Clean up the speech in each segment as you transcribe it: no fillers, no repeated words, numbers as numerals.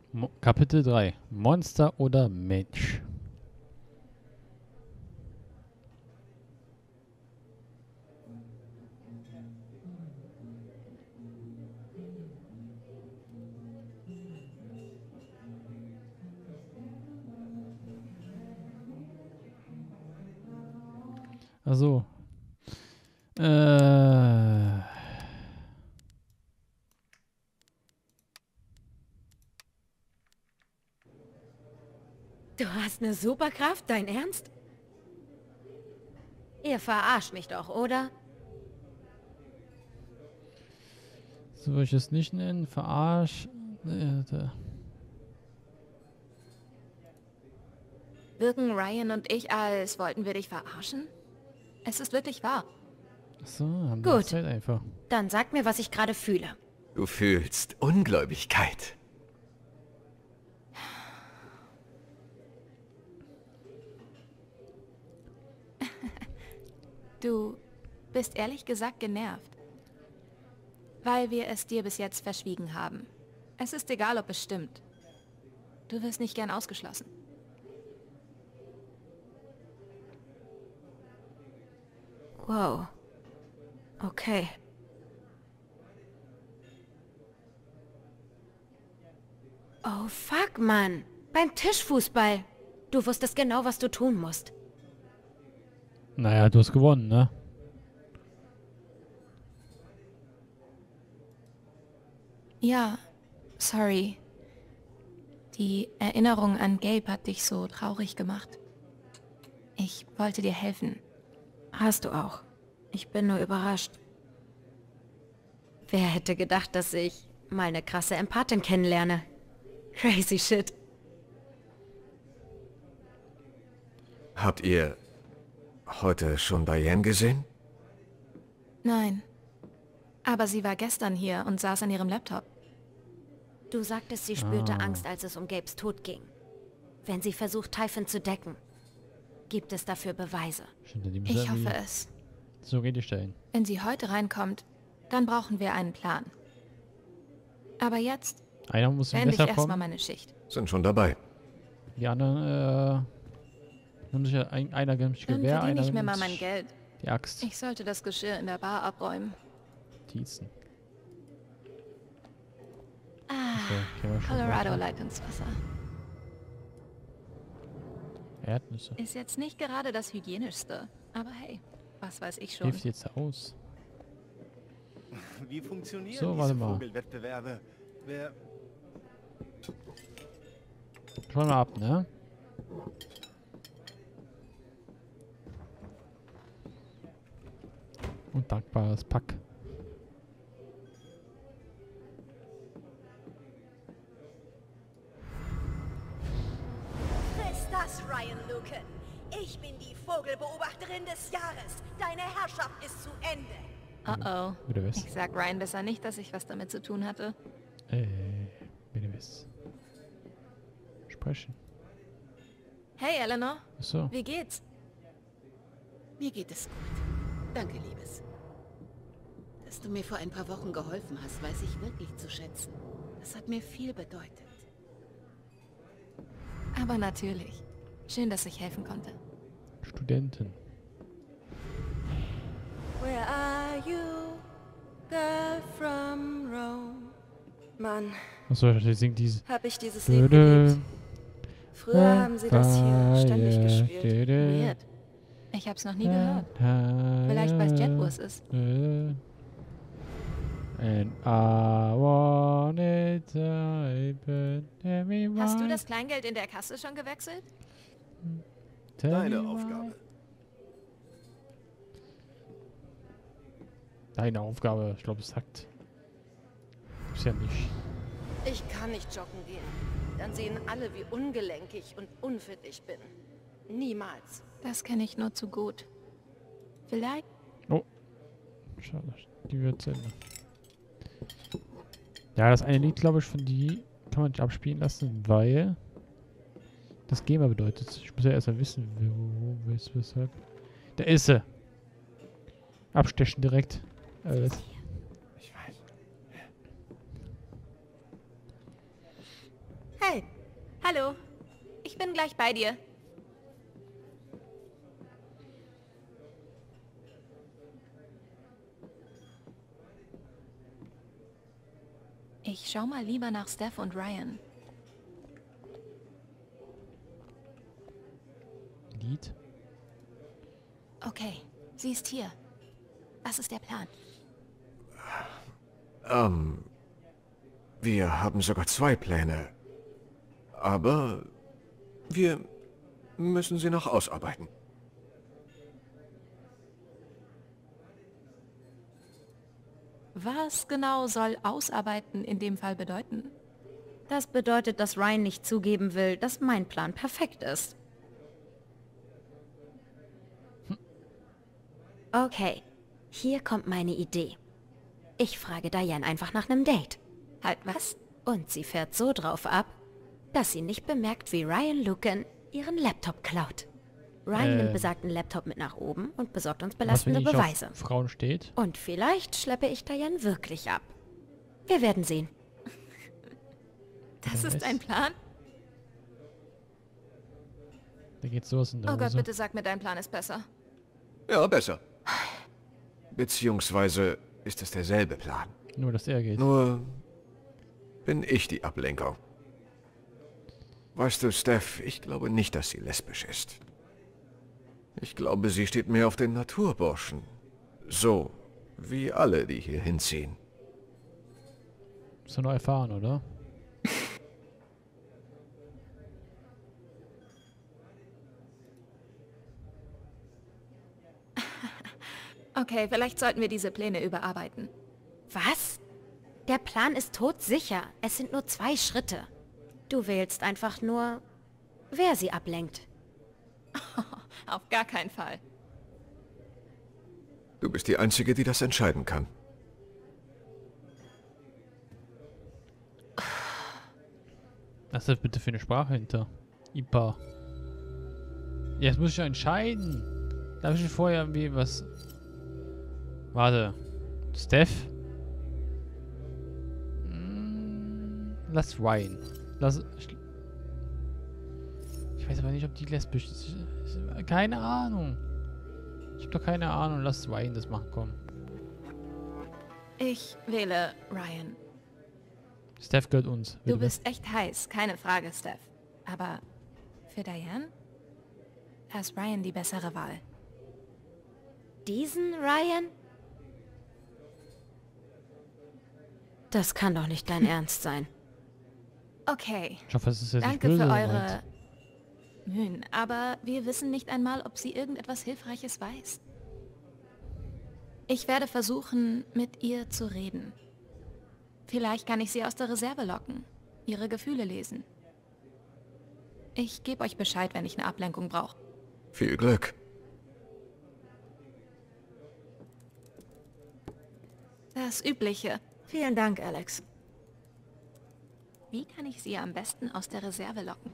Kapitel 3. Monster oder Mensch? Also. Äh. Du hast eine Superkraft, dein Ernst? Ihr verarscht mich doch, oder? So würde ich es nicht nennen. Verarsch. Wirken Ryan und ich, als wollten wir dich verarschen? Es ist wirklich wahr. Achso, haben wir Gut. Zeit einfach. Dann sag mir, was ich gerade fühle. Du fühlst Ungläubigkeit. Du bist ehrlich gesagt genervt. Weil wir es dir bis jetzt verschwiegen haben. Es ist egal, ob es stimmt. Du wirst nicht gern ausgeschlossen. Wow. Okay. Oh, fuck, Mann. Beim Tischfußball. Du wusstest genau, was du tun musst. Naja, du hast gewonnen, ne? Ja, sorry. Die Erinnerung an Gabe hat dich so traurig gemacht. Ich wollte dir helfen. Hast du auch. Ich bin nur überrascht. Wer hätte gedacht, dass ich mal eine krasse Empathin kennenlerne? Crazy shit. Habt ihr heute schon Diane gesehen? Nein. Aber sie war gestern hier und saß an ihrem Laptop. Du sagtest, sie spürte Angst, als es um Gabes Tod ging. Wenn sie versucht, Typhon zu decken, gibt es dafür Beweise. Stimmt, die müssen Ich hoffe irgendwie es. so die stellen. Wenn sie heute reinkommt, dann brauchen wir einen Plan. Aber jetzt Einer muss im beende ich Messer erstmal kommen. meine Schicht. Sind schon dabei. Die anderen, nimmt sich einer nimmt sich Dann Gewehr, verdiene einer ich mir mal nimmt mein Geld. die Axt. Ich sollte das Geschirr in der Bar abräumen. Tiezen. Ah, Okay, kennen wir schon Colorado weiter. Leitungswasser. Erdnüsse. Ist jetzt nicht gerade das hygienischste. Aber hey, was weiß ich schon. Hilft jetzt aus. Wie funktionieren So, diese warte mal. Vogelwettbewerbe? Wer... Schauen wir ab, ne? Und dankbares Pack. Friss das, Ryan Lucan. Ich bin die Vogelbeobachterin des Jahres. Deine Herrschaft ist zu Ende. Oh Wieder was? Ich sag Ryan besser nicht, dass ich was damit zu tun hatte. Wieder was? Sprechen. Hey, Eleanor. Achso. Wie geht's? Mir geht es gut. Danke, Liebes. Dass du mir vor ein paar Wochen geholfen hast, weiß ich wirklich zu schätzen. Das hat mir viel bedeutet. Aber natürlich. Schön, dass ich helfen konnte. Studenten. Where are you, girl from Rome? Mann, Achso, ich singt diese. hab ich dieses Lied geliebt. Früher haben sie das hier ständig gespielt. Weird. Ich hab's noch nie gehört. Vielleicht weiß Jet, wo es ist. And I want it to happen. Tell me Hast du why. das Kleingeld in der Kasse schon gewechselt? Tell Deine me why. Aufgabe. Deine Aufgabe. Ich glaube, es sagt. Ist ja nicht. Ich kann nicht joggen gehen. Dann sehen alle, wie ungelenkig und unfit ich bin. Niemals. Das kenne ich nur zu gut. Vielleicht... Oh. Schade. Die wird zu Ende. Ja, das eine Lied, glaube ich, von die kann man nicht abspielen lassen, weil das GEMA bedeutet. Ich muss ja erst mal wissen, wo ist, weshalb. Da ist sie. Abstechen direkt. Ich weiß. Hallo. Ich bin gleich bei dir. Ich schau mal lieber nach Steph und Ryan. Lied. Okay, sie ist hier. Was ist der Plan? Wir haben sogar 2 Pläne. Aber wir müssen sie noch ausarbeiten. Was genau soll Ausarbeiten in dem Fall bedeuten? Das bedeutet, dass Ryan nicht zugeben will, dass mein Plan perfekt ist. Okay, hier kommt meine Idee. Ich frage Diane einfach nach einem Date. Halt was? Und sie fährt so drauf ab, dass sie nicht bemerkt, wie Ryan Lucan ihren Laptop klaut. Ryan nimmt besagten Laptop mit nach oben und besorgt uns Was, wenn belastende die nicht Beweise. auf Frauen steht? Und vielleicht schleppe ich Diane wirklich ab. Wir werden sehen. Das ist ein Plan? Da geht sowas in der Oh Gott, Hose. bitte sag mir, dein Plan ist besser. Ja, besser. Beziehungsweise ist es derselbe Plan. Nur, dass er geht. Nur bin ich die Ablenkung. Weißt du, Steph, ich glaube nicht, dass sie lesbisch ist. Ich glaube, sie steht mehr auf den Naturburschen. So, wie alle, die hier hinziehen. Ist ja noch erfahren, oder? Okay, vielleicht sollten wir diese Pläne überarbeiten. Was? Der Plan ist todsicher. Es sind nur 2 Schritte. Du wählst einfach nur, wer sie ablenkt. Auf gar keinen Fall. Du bist die Einzige, die das entscheiden kann. Was ist das bitte für eine Sprache hinter? IPA. Ja, jetzt muss ich ja entscheiden. Darf ich vorher irgendwie was... Warte. Steph? Lass Ryan. Ich weiß aber nicht, ob die lesbisch ist. Keine Ahnung. Ich habe doch keine Ahnung. Lass Ryan das machen, komm. Ich wähle Ryan. Steph gehört uns. Du bist echt heiß, keine Frage, Steph. Aber für Diane? Da ist Ryan die bessere Wahl. Diesen Ryan? Das kann doch nicht dein Ernst sein. Okay, Ich hoffe, es ist jetzt nicht danke böse für gemeint. eure Mühen, aber wir wissen nicht einmal, ob sie irgendetwas Hilfreiches weiß. Ich werde versuchen, mit ihr zu reden. Vielleicht kann ich sie aus der Reserve locken, ihre Gefühle lesen. Ich gebe euch Bescheid, wenn ich eine Ablenkung brauche. Viel Glück. Das Übliche. Vielen Dank, Alex. Wie kann ich sie am besten aus der Reserve locken?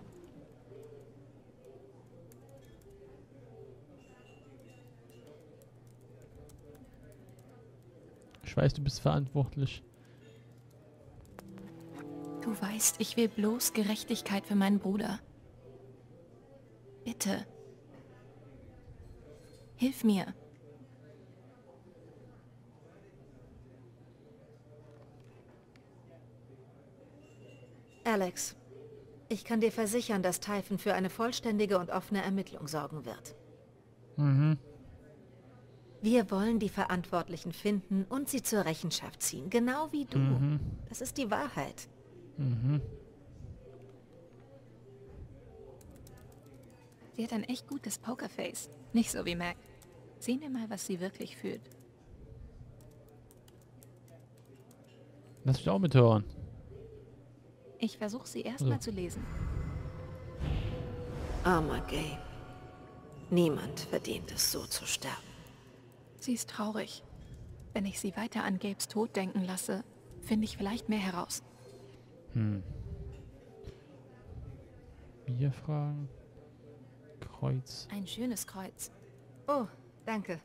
Ich weiß, du bist verantwortlich. Du weißt, ich will bloß Gerechtigkeit für meinen Bruder. Bitte. Hilf mir. Alex, ich kann dir versichern, dass Typhon für eine vollständige und offene Ermittlung sorgen wird. Mhm. Wir wollen die Verantwortlichen finden und sie zur Rechenschaft ziehen, genau wie du. Das ist die Wahrheit. Mhm. Sie hat ein echt gutes Pokerface. Nicht so wie Mac. Sehen wir mal, was sie wirklich fühlt. Lass mich auch mithören. Ich versuche sie erstmal zu lesen. Armer Gabe. Niemand verdient es, so zu sterben. Sie ist traurig. Wenn ich sie weiter an Gabes Tod denken lasse, finde ich vielleicht mehr heraus. Bierfragen. Kreuz. Ein schönes Kreuz. Oh, danke.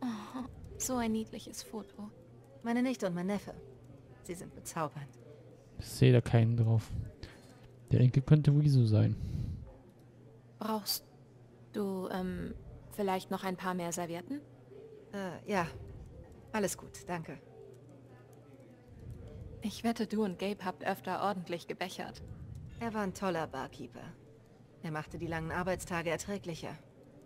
So ein niedliches Foto. Meine Nichte und mein Neffe. Sie sind bezaubernd. Ich sehe da keinen drauf. Der Enkel könnte Wieso sein. Brauchst du, vielleicht noch ein paar mehr Servietten? Ja. Alles gut, danke. Ich wette, du und Gabe habt öfter ordentlich gebechert. Er war ein toller Barkeeper. Er machte die langen Arbeitstage erträglicher.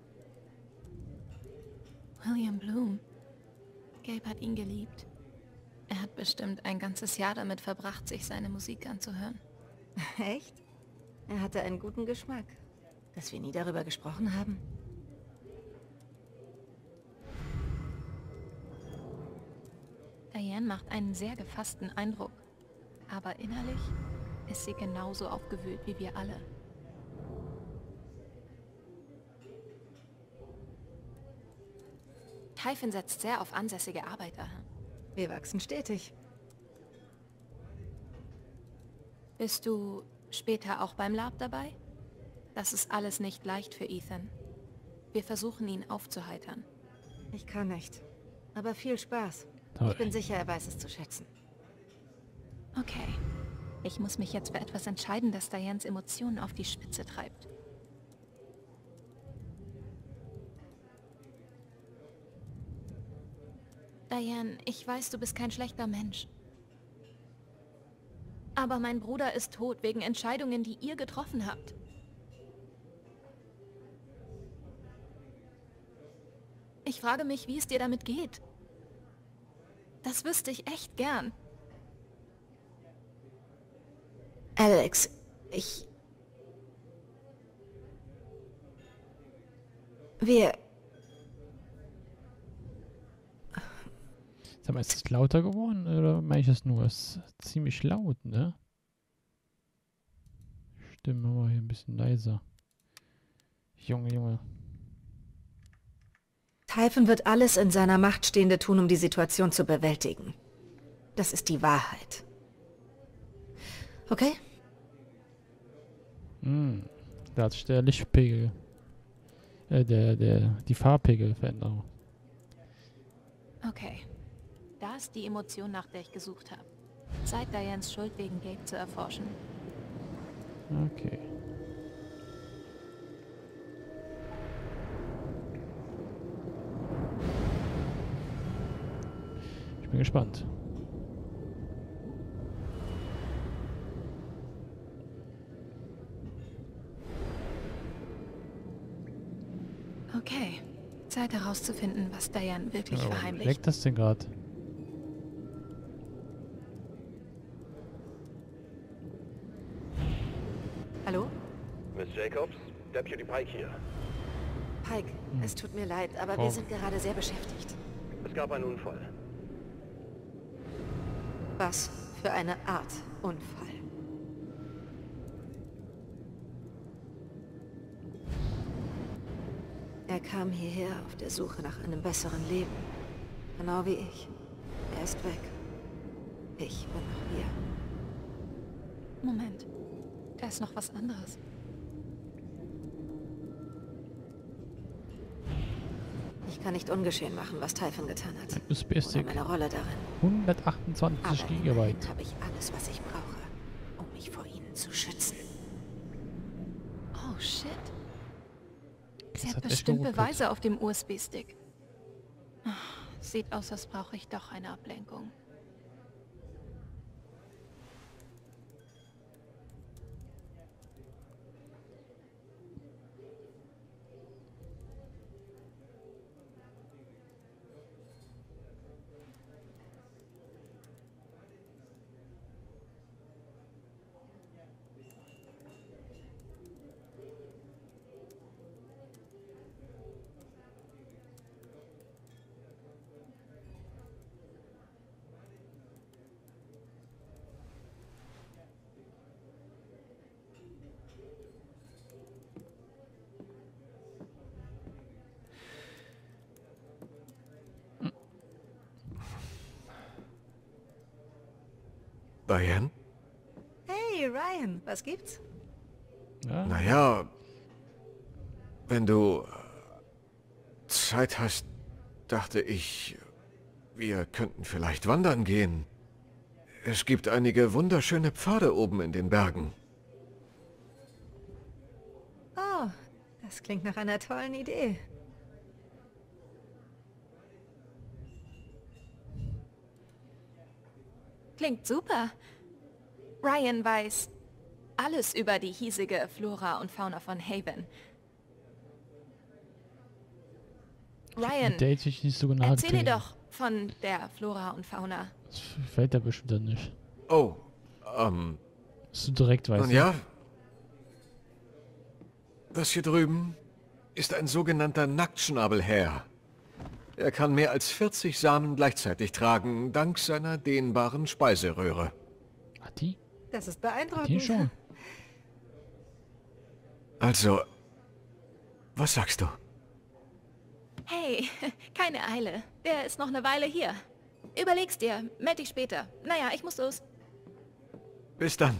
William Bloom. Gabe hat ihn geliebt. Er hat bestimmt ein ganzes Jahr damit verbracht, sich seine Musik anzuhören. Echt? Er hatte einen guten Geschmack. Dass wir nie darüber gesprochen haben? Diane macht einen sehr gefassten Eindruck. Aber innerlich ist sie genauso aufgewühlt wie wir alle. Typhon setzt sehr auf ansässige Arbeiter. Wir wachsen stetig. Bist du später auch beim Lab dabei? Das ist alles nicht leicht für Ethan. Wir versuchen ihn aufzuheitern. Ich kann nicht. Aber viel Spaß. Toll. Ich bin sicher, er weiß es zu schätzen. Okay. Ich muss mich jetzt für etwas entscheiden, das Dianes Emotionen auf die Spitze treibt. Diane, ich weiß, du bist kein schlechter Mensch. Aber mein Bruder ist tot wegen Entscheidungen, die ihr getroffen habt. Ich frage mich, wie es dir damit geht. Das wüsste ich echt gern. Alex, Wir... Sag mal, ist es lauter geworden oder meine ich das nur? Es ist ziemlich laut, ne? Stimme mal hier ein bisschen leiser. Junge, Junge. Typhon wird alles in seiner Macht Stehende tun, um die Situation zu bewältigen. Das ist die Wahrheit. Okay? Da hat sich der Lichtpegel, die Farbpegelveränderung. Okay. Da ist die Emotion, nach der ich gesucht habe. Zeit, Dianes Schuld wegen Gabe zu erforschen. Okay. Ich bin gespannt. Okay. Zeit herauszufinden, was Diane wirklich verheimlicht. Leckt das denn gerade? Hallo? Miss Jacobs, Deputy Pike hier. Pike, es tut mir leid, aber wir sind gerade sehr beschäftigt. Es gab einen Unfall. Was für eine Art Unfall. Er kam hierher auf der Suche nach einem besseren Leben. Genau wie ich. Er ist weg. Ich bin noch hier. Moment. Da ist noch was anderes. Ich kann nicht ungeschehen machen, was Typhon getan hat. Ein USB-Stick. Oder meine Rolle darin. 128 Aber Gigabyte. habe ich alles, was ich brauche, um mich vor ihnen zu schützen. Oh, shit. Das Sie hat hat echt bestimmt geruckelt. Beweise auf dem USB-Stick. Sieht aus, als brauche ich doch eine Ablenkung. Diane? Hey, Ryan, was gibt's? Ja, Naja, wenn du Zeit hast, dachte ich, wir könnten vielleicht wandern gehen. Es gibt einige wunderschöne Pfade oben in den Bergen. Oh, das klingt nach einer tollen Idee. Klingt super. Ryan weiß alles über die hiesige Flora und Fauna von Haven. Ryan, Date ich nicht so genau. erzähle doch von der Flora und Fauna. Das fällt da bestimmt dann nicht. Oh, Dass du direkt weißt. nun ja. Das hier drüben ist ein sogenannter Nacktschnabelhäher. Er kann mehr als 40 Samen gleichzeitig tragen, dank seiner dehnbaren Speiseröhre. Hat die? Das ist Die beeindruckend. schon. Also, was sagst du? Hey, keine Eile. Der ist noch eine Weile hier. Überleg's dir. Meld dich später. Naja, ich muss los. Bis dann.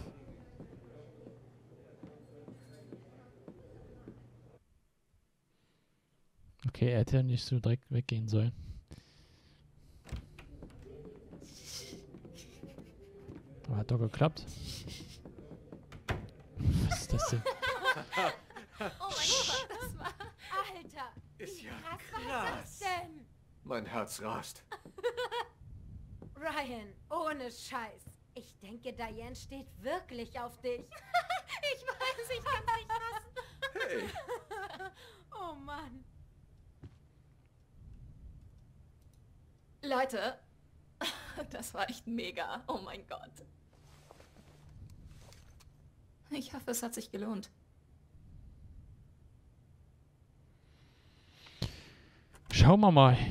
Okay, er hätte ja nicht so direkt weggehen sollen. Aber hat doch geklappt. Was ist das denn? Oh mein Gott, das war... Alter, Ist ja was war das denn? Mein Herz rast. Ryan, ohne Scheiß. Ich denke, Diane steht wirklich auf dich. Ich weiß, ich kann nicht fassen. Hey, Oh Mann. Leute, das war echt mega. Oh mein Gott. Ich hoffe, es hat sich gelohnt. Schauen wir mal.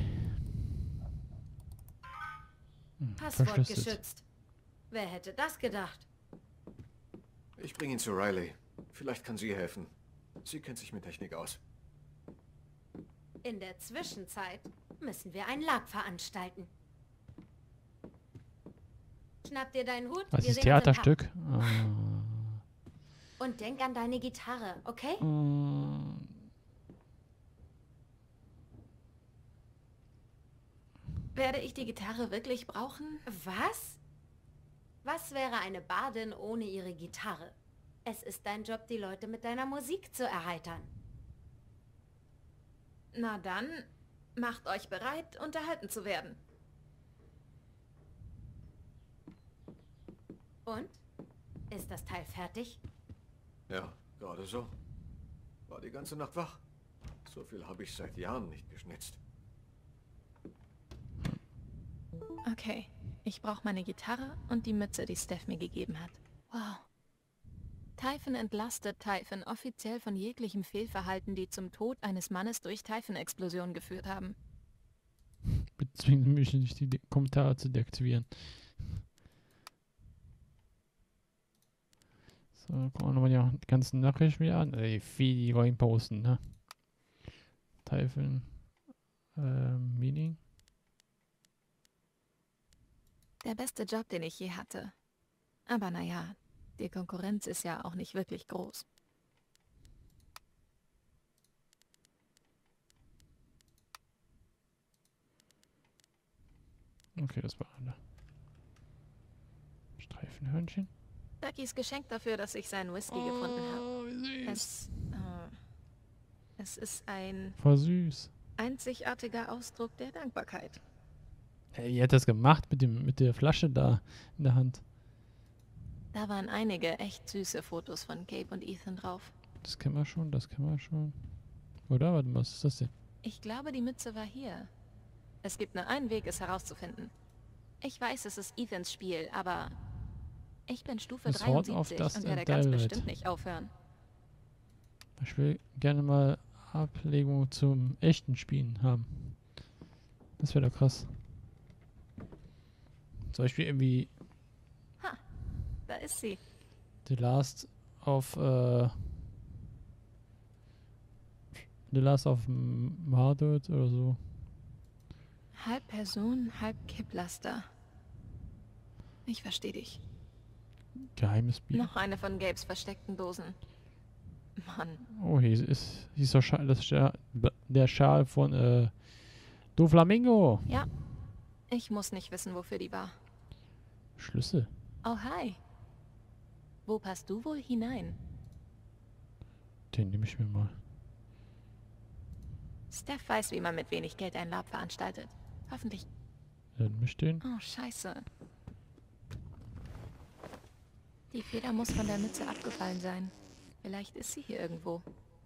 Passwort Verschlüsselt. geschützt. Wer hätte das gedacht? ich bringe ihn zu Riley. Vielleicht kann sie helfen. Sie kennt sich mit Technik aus. In der Zwischenzeit müssen wir ein Lab veranstalten. Schnapp dir deinen Hut. Was wir ist sehen uns im Pub. Theaterstück? Und denk an deine Gitarre, okay? Werde ich die Gitarre wirklich brauchen? Was? Was wäre eine Bardin ohne ihre Gitarre? Es ist dein Job, die Leute mit deiner Musik zu erheitern. Na dann, macht euch bereit, unterhalten zu werden. Und? Ist das Teil fertig? Ja, gerade so. War die ganze Nacht wach. So viel habe ich seit Jahren nicht geschnitzt. Okay, ich brauche meine Gitarre und die Mütze, die Steph mir gegeben hat. Wow. Typhon entlastet Typhon offiziell von jeglichem Fehlverhalten, die zum Tod eines Mannes durch Typhon-Explosion geführt haben. Bezwingen mich nicht, die Kommentare zu deaktivieren. So, gucken wir nochmal die ganzen Nachrichten wieder an. Ey, viel die rein posten, ne? Typhon. Meaning. Der beste Job, den ich je hatte. Aber naja, die Konkurrenz ist ja auch nicht wirklich groß. Okay, das war eine. Streifenhörnchen. Duckys Geschenk dafür, dass ich seinen Whisky gefunden habe. Wie süß. Es ist ein Voll süß. einzigartiger Ausdruck der Dankbarkeit. Hey, ihr hat das gemacht mit der Flasche da in der Hand. Da waren einige echt süße Fotos von Gabe und Ethan drauf. Das kennen wir schon, das kennen wir schon. Oder? Warte mal, was ist das denn? Ich glaube, die Mütze war hier. Es gibt nur einen Weg, es herauszufinden. Ich weiß, es ist Ethans Spiel, aber ich bin Stufe Das Horn auf 73 Dust und werde and ganz Daylight. bestimmt nicht aufhören. Ich will gerne mal Ablegung zum echten Spielen haben. Das wäre doch krass. Zum Beispiel irgendwie Da ist sie. The Last of Marduk oder so. Halb Person, halb Kipplaster. Ich verstehe dich. Geheimes Bier. Noch eine von Gabes versteckten Dosen. Mann, Oh, hier ist doch der Schal von Doflamingo. ja. Ich muss nicht wissen, wofür die war. Schlüssel. Oh, hi. Wo passt du wohl hinein? Den nehme ich mir mal. Steph weiß, wie man mit wenig Geld ein Lab veranstaltet. Hoffentlich... Dann nehme ich den. Oh, scheiße. Die Feder muss von der Mütze abgefallen sein. Vielleicht ist sie hier irgendwo.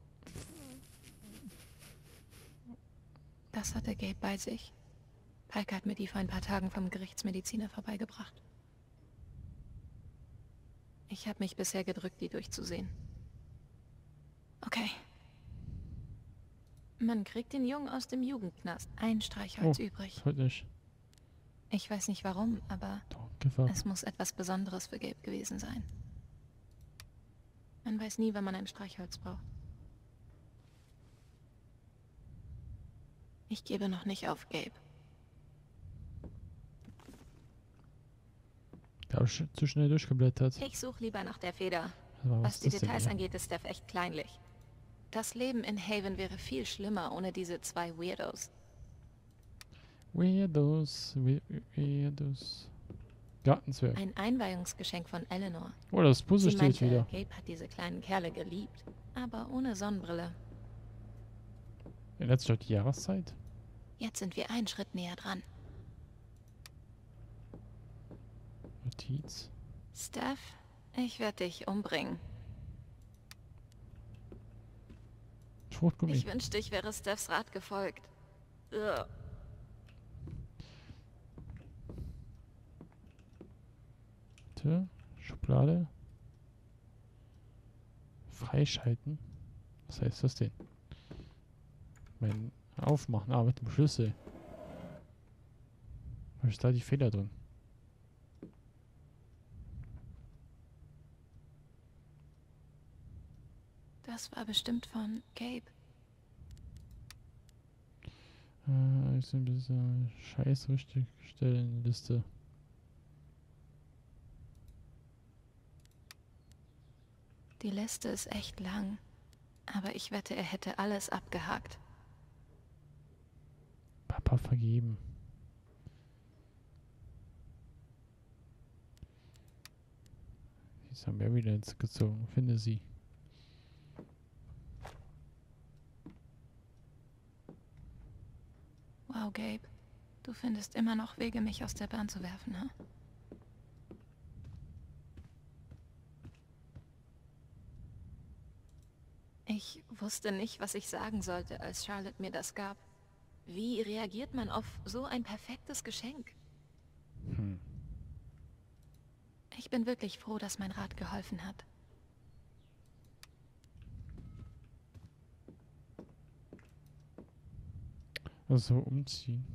Das hatte Gabe bei sich. Pike hat mir die vor ein paar Tagen vom Gerichtsmediziner vorbeigebracht. Ich habe mich bisher gedrückt, die durchzusehen. Okay. Man kriegt den Jungen aus dem Jugendknast. Ein Streichholz übrig. Heute nicht. Ich weiß nicht warum, aber es muss etwas Besonderes für Gabe gewesen sein. Man weiß nie, wann man ein Streichholz braucht. Ich gebe noch nicht auf, Gabe. Da habe ich zu schnell durchgeblättert. Ich suche lieber nach der Feder. Aber Was die ist das denn Details hier? angeht, ist Steph echt kleinlich. Das Leben in Haven wäre viel schlimmer ohne diese zwei Weirdos. Weirdos. Gartenzwerg. Ein Einweihungsgeschenk von Eleanor. Oh, das Puzzle Sie steht meinte, wieder. Gabe hat diese kleinen Kerle geliebt, aber ohne Sonnenbrille. Ändert sich doch die Jahreszeit? Jetzt sind wir einen Schritt näher dran. Notiz. Steph, ich werde dich umbringen. Fruchtgummi. Ich wünschte, ich wäre Stephs Rat gefolgt. Ugh. Bitte. Schublade. Freischalten. Was heißt das denn? Mein Aufmachen. Ah, mit dem Schlüssel. Habe ich da die Feder drin? Das war bestimmt von Gabe. Ist ein bisschen scheiß richtig stellen Liste. Die Liste ist echt lang, aber ich wette, er hätte alles abgehakt. Papa vergeben. Jetzt haben wir wieder ins gezogen. Finde sie. Wow, Gabe. Du findest immer noch Wege, mich aus der Bahn zu werfen, ha? Ich wusste nicht, was ich sagen sollte, als Charlotte mir das gab. Wie reagiert man auf so ein perfektes Geschenk? Ich bin wirklich froh, dass mein Rat geholfen hat. Also umziehen.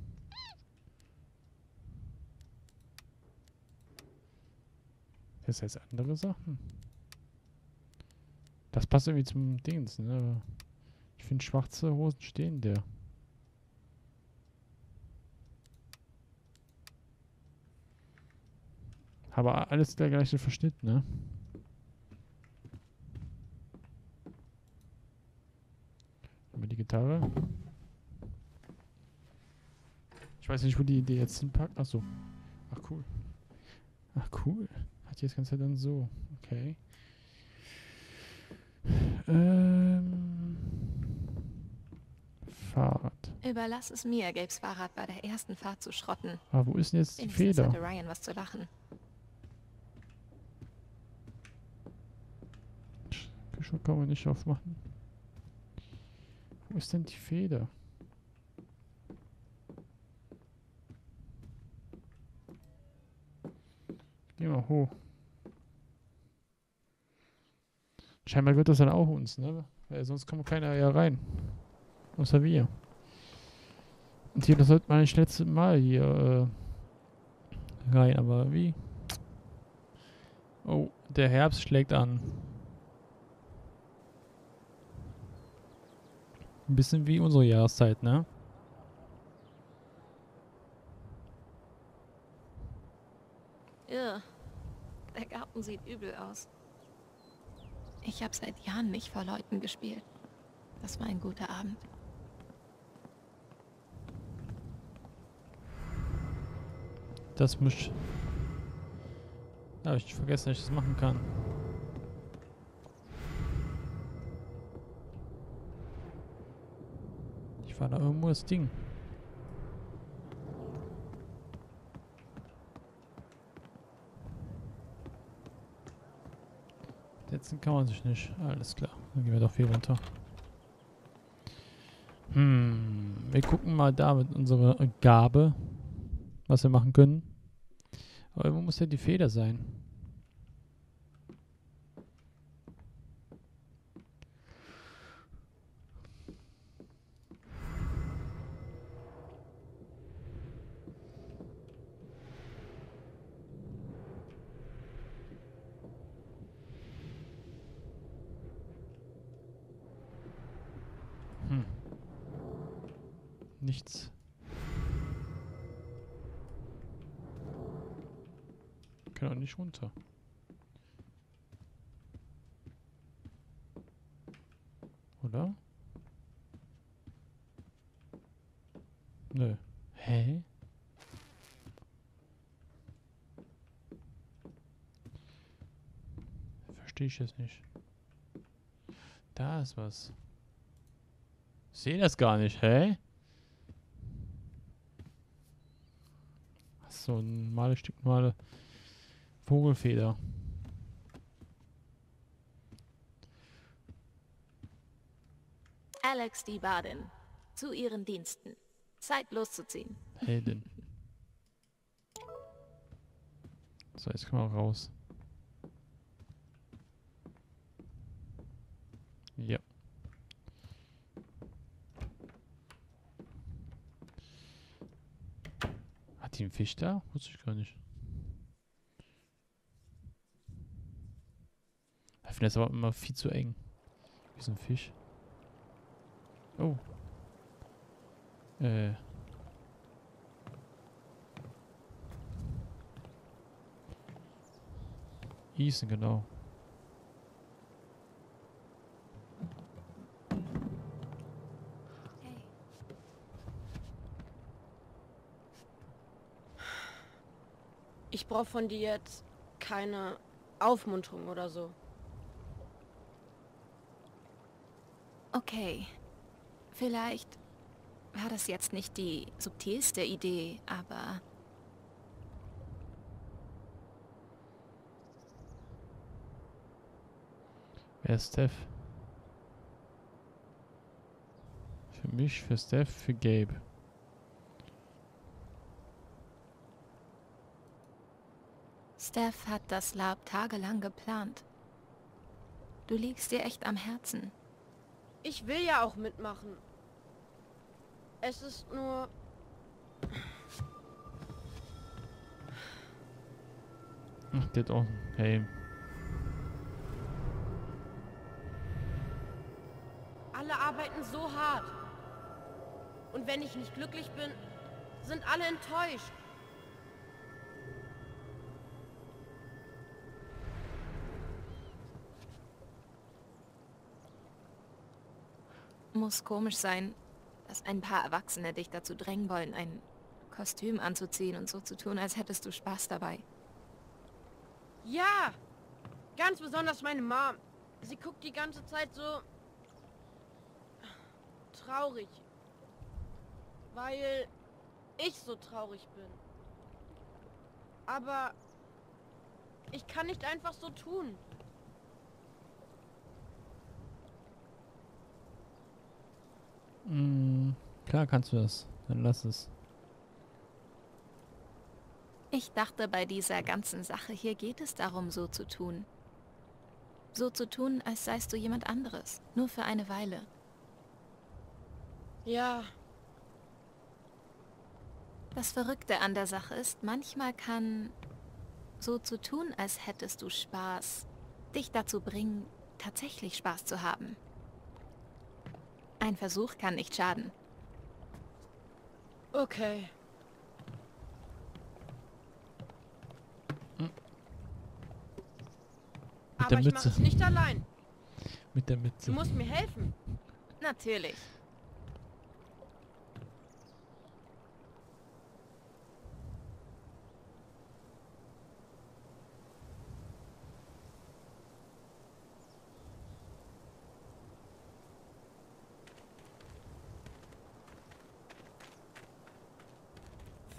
Das heißt andere Sachen. Das passt irgendwie zum Dings, ne? Aber ich finde schwarze Hosen stehen der. Aber alles der gleiche Verschnitt, ne? Über die Gitarre. Ich weiß nicht, wo die jetzt hinpackt. Achso. Ach cool. Ach cool. Hat die das Ganze dann so. Okay. Fahrrad. Überlass es mir, Gabes Fahrrad bei der ersten Fahrt zu schrotten. Ah, wo ist denn jetzt die Wenigstens Feder? hatte Ryan was zu lachen. Kühlschrank kann man nicht aufmachen. Wo ist denn die Feder? Geh mal hoch. Scheinbar gehört das dann auch uns, ne? Weil sonst kommt keiner ja rein. Außer wir. Und hier, das sollte man nicht letzte Mal hier rein, aber wie? Oh, der Herbst schlägt an. Ein bisschen wie unsere Jahreszeit, ne? Irr. Der Garten sieht übel aus. Ich habe seit Jahren nicht vor Leuten gespielt. Das war ein guter Abend. Das muss... Da habe ich vergessen, dass ich das machen kann. Ich war da irgendwo das Ding. Setzen kann man sich nicht. Alles klar. Dann gehen wir doch hier runter. Wir gucken mal da mit unserer Gabe, was wir machen können. Aber irgendwo muss ja die Feder sein. Nichts. Kann auch nicht runter. Oder? Nö. Hä? Verstehe ich jetzt nicht. Da ist was. Ich sehe das gar nicht, hä? So ein normales Stück, normale Vogelfeder. Alex die Badin. Zu ihren Diensten. Zeit loszuziehen. Heldin. So, jetzt können wir raus. Ja. Hat die einen Fisch da? Wusste ich gar nicht. Ich finde das aber immer viel zu eng. Wie so ein Fisch. Oh. Ethan, genau. Hey. Ich brauche von dir jetzt keine Aufmunterung oder so. Okay. Vielleicht war das jetzt nicht die subtilste Idee, aber... Wer ist Steph? Für mich, für Steph, für Gabe. Steph hat das Lab tagelang geplant. Du liegst dir echt am Herzen. Ich will ja auch mitmachen. Es ist nur... Ach, der hat auch einen Helm. Alle arbeiten so hart. Und wenn ich nicht glücklich bin, sind alle enttäuscht. Muss komisch sein, dass ein paar Erwachsene dich dazu drängen wollen, ein Kostüm anzuziehen und so zu tun, als hättest du Spaß dabei. Ja! Ganz besonders meine Mom. Sie guckt die ganze Zeit so... traurig. Weil ich so traurig bin. Aber... ich kann nicht einfach so tun. Klar kannst du das. Dann lass es. Ich dachte, bei dieser ganzen Sache hier geht es darum, so zu tun. So zu tun, als seist du jemand anderes. Nur für eine Weile. Ja, Das Verrückte an der Sache ist, manchmal kann so zu tun, als hättest du Spaß, dich dazu bringen, tatsächlich Spaß zu haben. Ein Versuch kann nicht schaden. okay. Mit der Aber ich mache Mütze. es nicht allein. Mit der Du Mütze. musst mir helfen. Natürlich.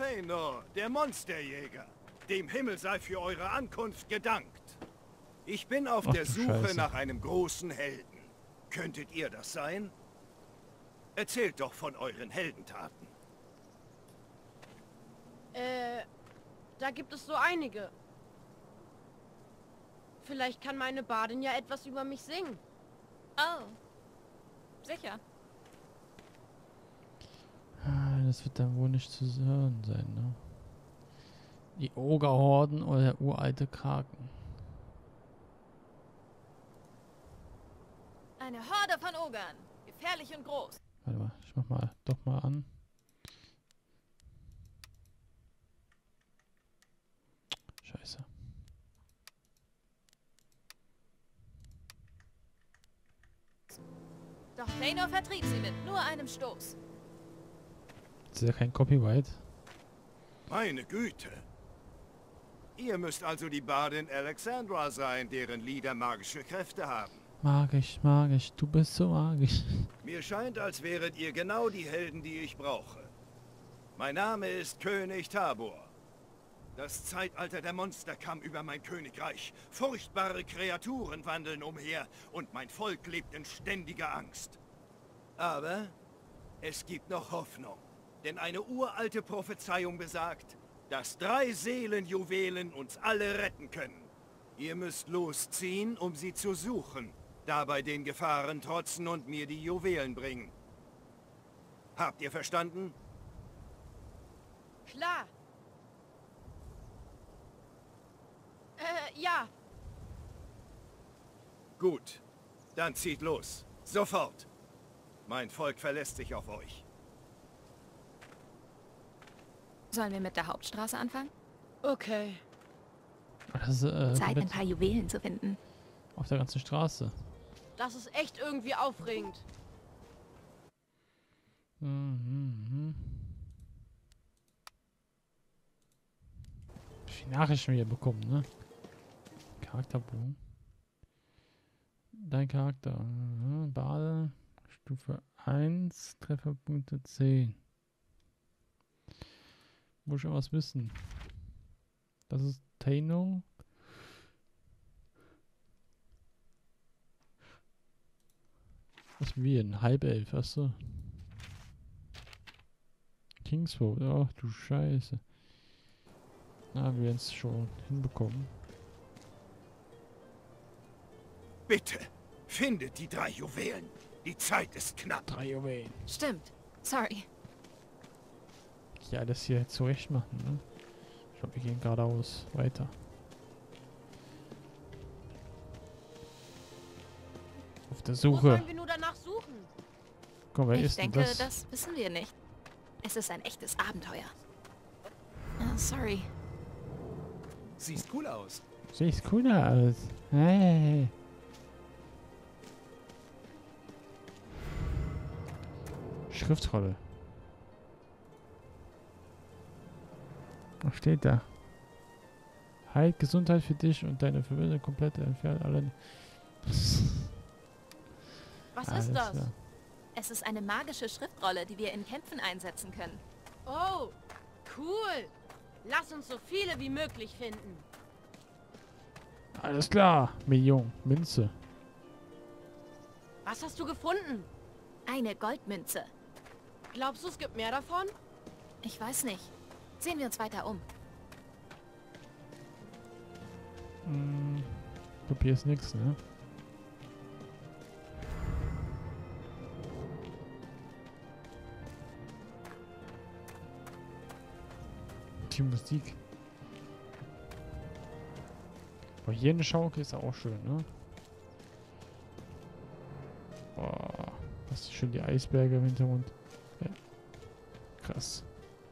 Thaynor, der Monsterjäger. Dem Himmel sei für eure Ankunft gedankt. Ich bin auf der Suche Scheiße. nach einem großen Helden. Könntet ihr das sein? Erzählt doch von euren Heldentaten. Da gibt es so einige. Vielleicht kann meine Badin ja etwas über mich singen. Oh. Sicher. Das wird dann wohl nicht zu hören sein, ne? Die Ogerhorden oder der uralte Kraken. Eine Horde von Ogern. Gefährlich und groß. Warte mal, ich mach mal doch mal an. Scheiße. Doch Thaynor vertrieb sie mit nur einem Stoß. Das ist ja kein Copyright. Meine Güte. Ihr müsst also die Badin Alexandra sein, deren Lieder magische Kräfte haben. Magisch, du bist so magisch. Mir scheint, als wäret ihr genau die Helden, die ich brauche. Mein Name ist König Tabor. Das Zeitalter der Monster kam über mein Königreich. Furchtbare Kreaturen wandeln umher und mein Volk lebt in ständiger Angst. Aber es gibt noch Hoffnung. Denn eine uralte Prophezeiung besagt, dass 3 Seelenjuwelen uns alle retten können. Ihr müsst losziehen, um sie zu suchen. Dabei den Gefahren trotzen und mir die Juwelen bringen. Habt ihr verstanden? Klar. Ja. Gut. Dann zieht los. Sofort. Mein Volk verlässt sich auf euch. Sollen wir mit der Hauptstraße anfangen? Okay. Das ist Zeit, ein komplett paar Juwelen zu finden. auf der ganzen Straße. Das ist echt irgendwie aufregend. Mhm. Wie viele Nachrichten wir bekommen, ne? Charakterbogen. Dein Charakter. Bade. Stufe 1. Trefferpunkte 10. Muss schon was wissen. Das ist Thaynor. Was wir? Ein Halbelf, achso. Kingsford, ach du Scheiße. Na, wir werden es schon hinbekommen. Bitte, findet die 3 Juwelen. Die Zeit ist knapp. 3 Juwelen. Stimmt. Sorry. Ja, das hier zurecht machen, ne? Ich glaube, wir gehen geradeaus weiter. Auf der Wo Suche. sollen wir nur danach suchen? Komm, wer Ich ist denn denke, das? das wissen wir nicht. Es ist ein echtes Abenteuer. Sorry. Siehst cool aus. Sieht cooler aus. Hey. Schriftrolle. Was steht da? Halt, Gesundheit für dich und deine Familie komplett entfernt alle. Was Alles ist das? klar. Es ist eine magische Schriftrolle, die wir in Kämpfen einsetzen können. Oh, cool. Lass uns so viele wie möglich finden. Alles klar, Million, Münze. Was hast du gefunden? Eine Goldmünze. Glaubst du, es gibt mehr davon? Ich weiß nicht. Sehen wir uns weiter um. Ich glaube, hier ist nichts, ne? Die Musik. Aber hier eine Schaukel ist auch schön, ne? Boah, hast du schön die Eisberge im Hintergrund. Ja. Krass.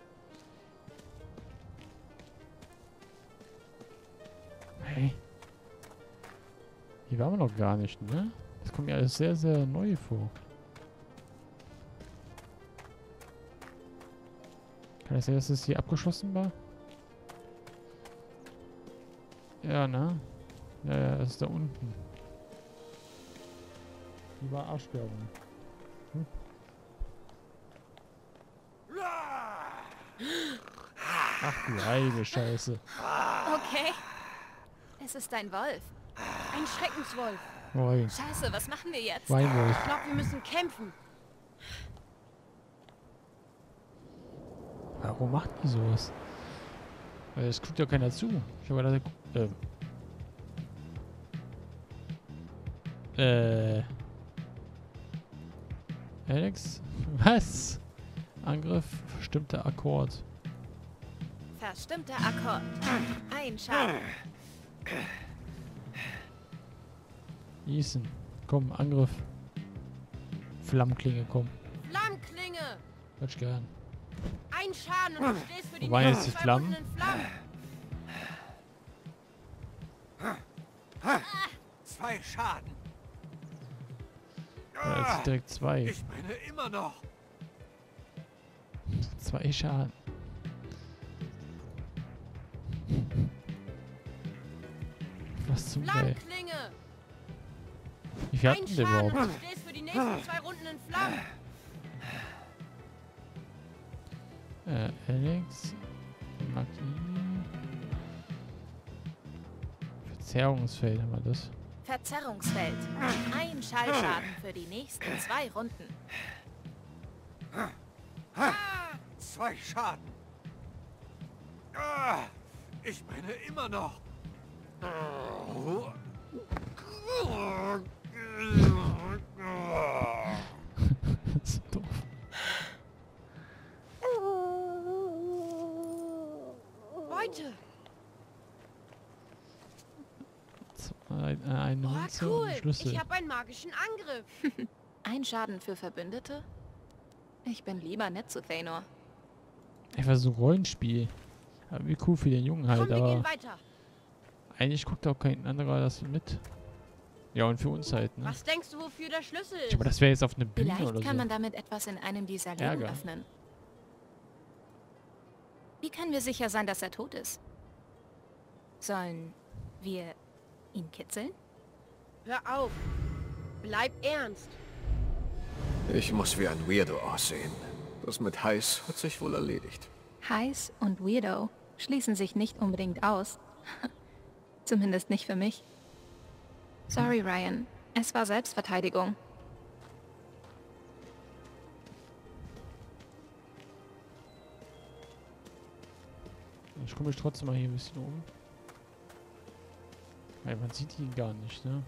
Hey. Hier waren wir noch gar nicht, ne? Das kommt mir alles sehr, sehr neu vor. Kann es sein, dass es hier abgeschlossen war? Ja, ne? Ja, das ist da unten. Die war Arschbergen. Ach du heilige Scheiße. Okay. Es ist ein Wolf. Ein Schreckenswolf. Moin. Scheiße, was machen wir jetzt? Weinwolf. Ich glaube, wir müssen kämpfen. Warum macht die sowas? Weil es guckt ja keiner zu. Ich habe gedacht, Alex? Was? Angriff, verstimmter Akkord. Verstimmter Akkord. Ein Schaden. Ethan, komm, Angriff. Flammenklinge, komm. Flammklinge. Würde ich gern. Ein Schaden und du stehst für die Wo waren jetzt nächsten die 2 Flammen? Runden in Flammen. 2 Schaden. Ja, jetzt direkt 2. Ich brenne immer noch. 2 Schaden. Was zum Geil. Flammklinge. Wie viel Ein hatten der Schaden überhaupt? und du stehst für die nächsten 2 Runden in Flammen. Alex. Magie. Verzerrungsfeld haben wir das. Verzerrungsfeld. Ein Schallschaden für die nächsten 2 Runden. 2 Schaden. Ich brenne immer noch. Das ist doof. Beute. Eine Oh, Münze und cool. ein Schlüssel. Ich habe einen magischen Angriff. Ein Schaden für Verbündete? Ich bin lieber nett zu Thanor. Einfach so ein Rollenspiel. Aber wie cool für den Jungen halt, Komm, wir gehen aber weiter. eigentlich guckt auch kein anderer das mit. Ja, und für uns halt, ne? Was denkst du, wofür der Schlüssel ist? Aber das wäre jetzt auf eine Bühne Vielleicht oder kann so. man damit etwas in einem dieser Läden Ärger. öffnen. Wie können wir sicher sein, dass er tot ist? Sollen wir ihn kitzeln? Hör auf. Bleib ernst. Ich muss wie ein Weirdo aussehen. Das mit heiß hat sich wohl erledigt. Heiß und Weirdo schließen sich nicht unbedingt aus. Zumindest nicht für mich. Sorry, Ryan. Es war Selbstverteidigung. Ich gucke mich trotzdem mal hier ein bisschen um. Weil man sieht ihn gar nicht, ne?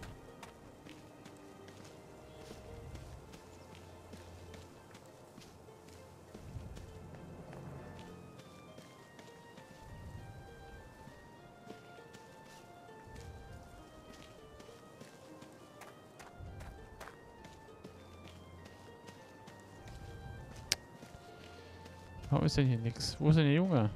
Warum ist denn hier nix? Wo ist denn der Junge?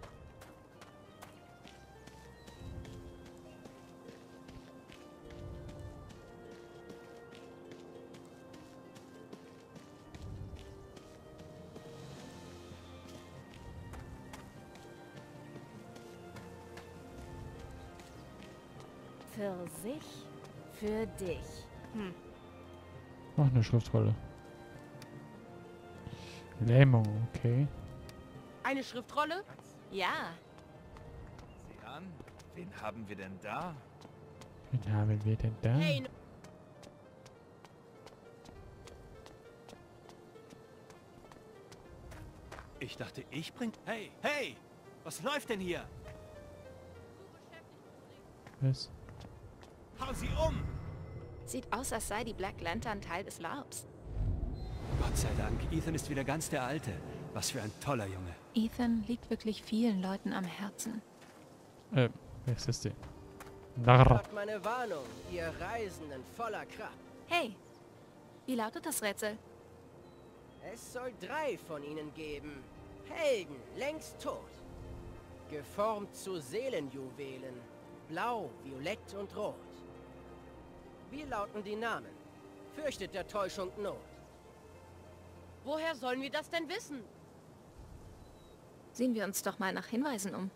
Für sich, für dich. Noch eine Schriftrolle. Lähmung, okay. Eine Schriftrolle? Ja, Sieh an, wen haben wir denn da? Wen haben wir denn da? Hey, Ich dachte, ich bring... Hey, hey! Was läuft denn hier? Was? Hau sie um! sieht aus, als sei die Black Lantern Teil des LARPs. Gott sei Dank, Ethan ist wieder ganz der Alte. Was für ein toller Junge. Ethan liegt wirklich vielen Leuten am Herzen. Wer ist das denn? Narr. Hört meine Warnung, ihr Reisenden voller Kraft. Hey, wie lautet das Rätsel? Es soll 3 von ihnen geben. Helden, längst tot. Geformt zu Seelenjuwelen. Blau, Violett und Rot. Wie lauten die Namen? Fürchtet der Täuschung Not. woher sollen wir das denn wissen? Sehen wir uns doch mal nach Hinweisen um.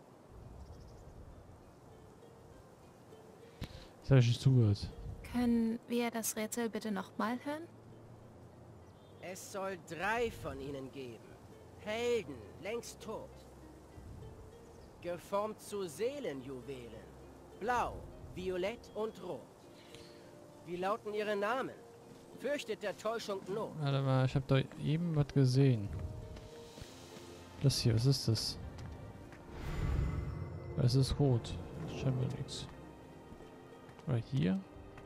Das habe ich nicht zugehört. Können wir das Rätsel bitte nochmal hören? Es soll 3 von ihnen geben. Helden, längst tot. Geformt zu Seelenjuwelen. Blau, violett und rot. Wie lauten ihre Namen? Fürchtet der Täuschung Not. Warte mal, ich habe da eben was gesehen. Das hier, was ist das? Es ist rot. Scheinbar nichts. Oder hier?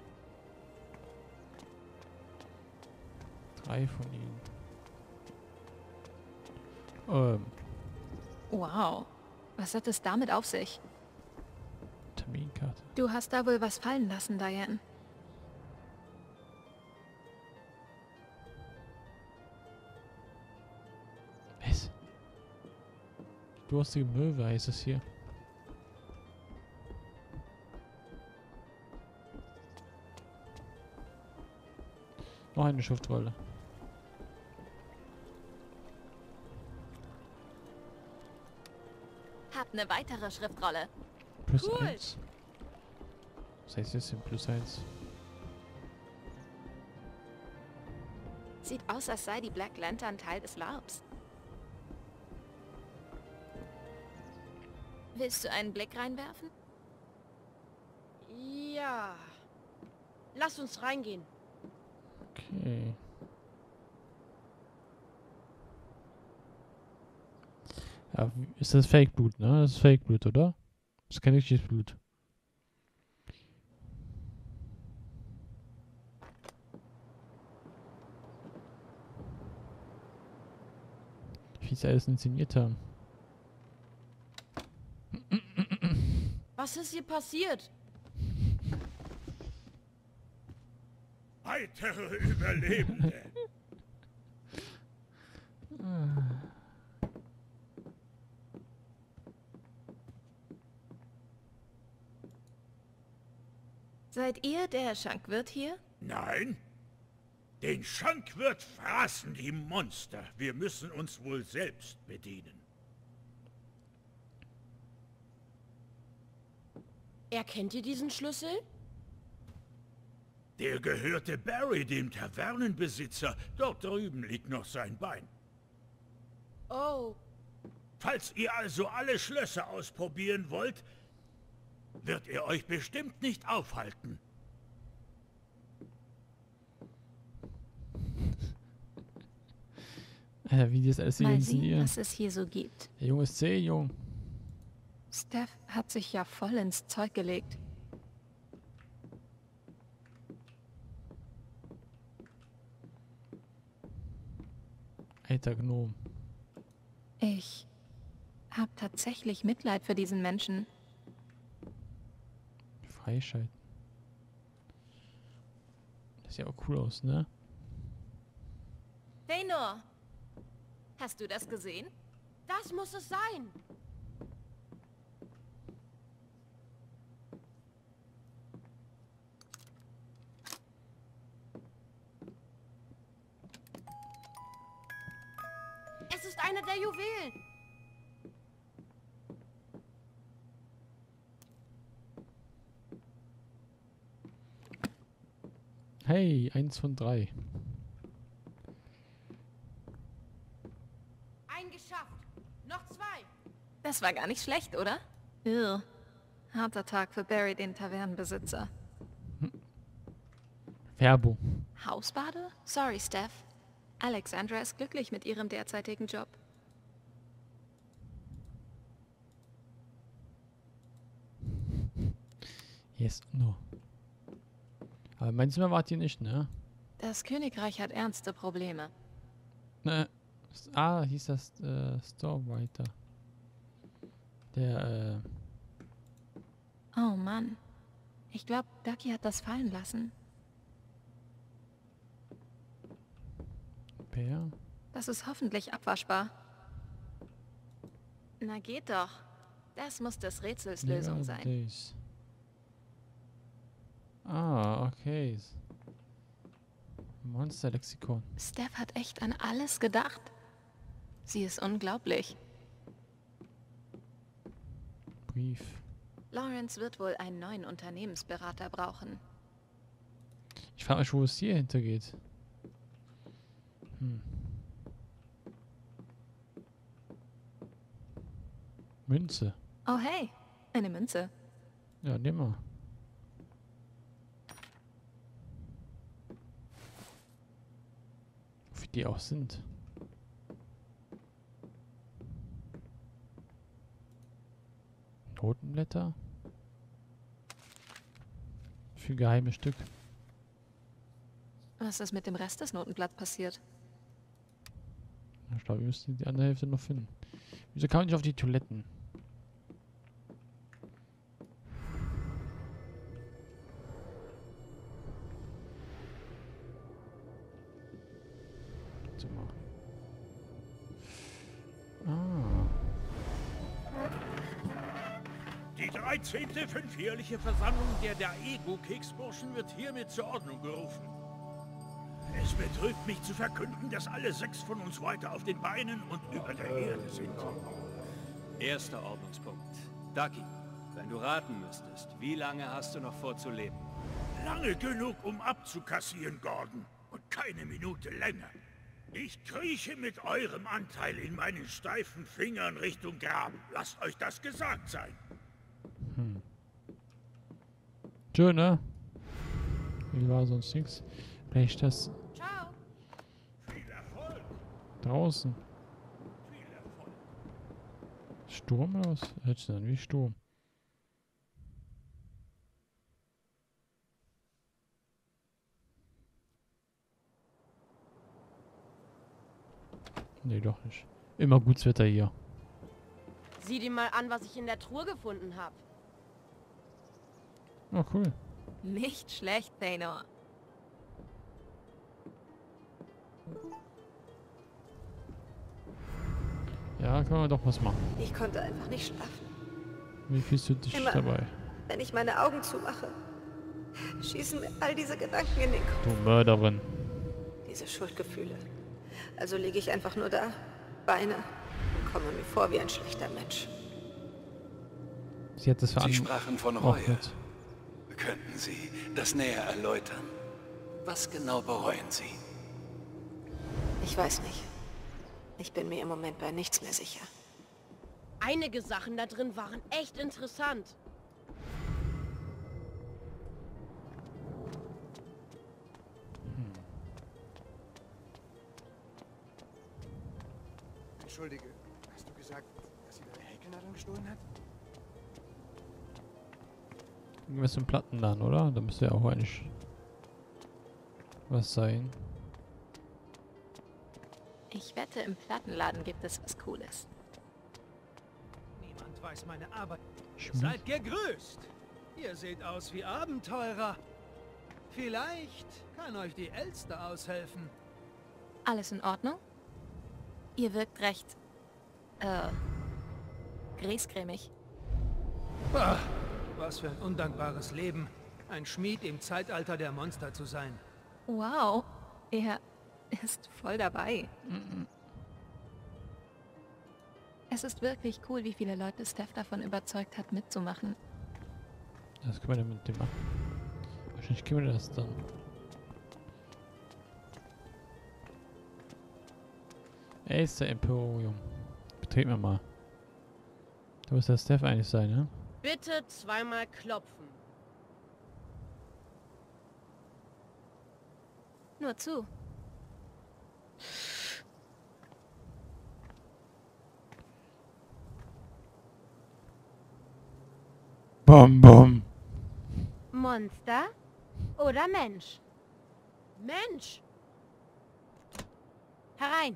3 von ihnen. Wow. Was hat es damit auf sich? Terminkarte. Du hast da wohl was fallen lassen, Diane. Was? Durstige Möwe heißt es hier. Noch eine Schriftrolle. Hab eine weitere Schriftrolle. Plus 1. Was heißt das denn? Plus 1. Sieht aus, als sei die Black Lantern Teil des Laubs. Willst du einen Blick reinwerfen? Ja. Lass uns reingehen. Okay. Ja, ist das Fake-Blut, ne? Das ist Fake-Blut, oder? Das ist kein richtiges Blut. Wie sie alles inszeniert haben. Was ist hier passiert? Weitere Überlebende. Seid ihr der Schankwirt hier? Nein. Den Schankwirt fraßen die Monster. Wir müssen uns wohl selbst bedienen. Erkennt ihr diesen Schlüssel? Der gehörte Barry, dem Tavernenbesitzer. Dort drüben liegt noch sein Bein. Oh. Falls ihr also alle Schlösser ausprobieren wollt, wird er euch bestimmt nicht aufhalten. Alter, wie die das alles hier Mal sehen, inszenieren. was es hier so gibt. Der Junge ist zäh, Jung. Steph hat sich ja voll ins Zeug gelegt. Alter Gnom. Ich habe tatsächlich Mitleid für diesen Menschen. Freischalten. Das sieht ja auch cool aus, ne? Feanor! Hast du das gesehen? Das muss es sein. Es ist einer der Juwelen. Hey, 1 von 3. Eingeschafft. Noch 2. Das war gar nicht schlecht, oder? Irr. Harter Tag für Barry, den Tavernenbesitzer. Werbung. Hausbade? Sorry, Steph. Alexandra ist glücklich mit ihrem derzeitigen Job. Yes, no. Aber mein Zimmer wart ihr nicht, ne? Das Königreich hat ernste Probleme. Ne. Hieß das Stormwriter. Der, Oh Mann. Ich glaube, Ducky hat das fallen lassen. Bär? Das ist hoffentlich abwaschbar. Na geht doch. Das muss des Rätsels Lösung sein. Days. Ah, okay. Monsterlexikon. Steph hat echt an alles gedacht. Sie ist unglaublich. Brief. Lawrence wird wohl einen neuen Unternehmensberater brauchen. Ich frage mich, wo es hier hintergeht. Münze. Oh hey, eine Münze. Ja, nimm mal. Wie die auch sind. Notenblätter. Für geheime Stück. Was ist mit dem Rest des Notenblatts passiert? Ich glaube, wir müssen die andere Hälfte noch finden. Wieso kann man nicht auf die Toiletten? So mal. Die 13. fünfjährliche Versammlung der Daegu-Keksburschen wird hiermit zur Ordnung gerufen. Es betrübt mich zu verkünden, dass alle 6 von uns heute auf den Beinen und über der Erde sind. Erster Ordnungspunkt. Ducky, wenn du raten müsstest, wie lange hast du noch vorzuleben? Lange genug, um abzukassieren, Gordon. Und keine Minute länger. Ich krieche mit eurem Anteil in meinen steifen Fingern Richtung Grab. Lasst euch das gesagt sein. Schön, ne? Wie war sonst nichts? Vielleicht das Ciao. Viel Erfolg. draußen. Viel Erfolg. Sturm oder was? Hört sich dann wie Sturm. Nee, doch nicht. Immer gutes Wetter hier. Sieh dir mal an, was ich in der Truhe gefunden habe. Oh, cool. Nicht schlecht, Thanor. Ja, kann man doch was machen. Ich konnte einfach nicht schlafen. Wie fühlst du dich Immer. dabei? Wenn ich meine Augen zumache, schießen mir all diese Gedanken in den Kopf. Du Mörderin. Diese Schuldgefühle. Also liege ich einfach nur da, Beine, und komme mir vor wie ein schlechter Mensch. Sie hat das Sie sprachen von Reue. verantwortet. Könnten Sie das näher erläutern? Was genau bereuen Sie? Ich weiß nicht. Ich bin mir im Moment bei nichts mehr sicher. Einige Sachen da drin waren echt interessant. Entschuldige, hast du gesagt, dass sie deine Häkelnadel gestohlen hat? Irgendwas im Plattenladen, oder? Da müsste ja auch eigentlich was sein. Ich wette, im Plattenladen gibt es was Cooles. Niemand weiß meine Arbeit. Schmied? Seid gegrüßt. Ihr seht aus wie Abenteurer. Vielleicht kann euch die Elster aushelfen. Alles in Ordnung? Ihr wirkt recht... griesgrämig. Ah, was für ein undankbares Leben. Ein Schmied im Zeitalter der Monster zu sein. Wow, er ist voll dabei. Es ist wirklich cool, wie viele Leute Steph davon überzeugt hat, mitzumachen. Was können wir denn mit dem machen? Wahrscheinlich können wir das dann. Elster Emporium. Betreten wir mal. Da muss der Steph eigentlich sein, ne? Bitte zweimal klopfen. Nur zu. Bom, bom. Monster oder Mensch? Mensch! Herein.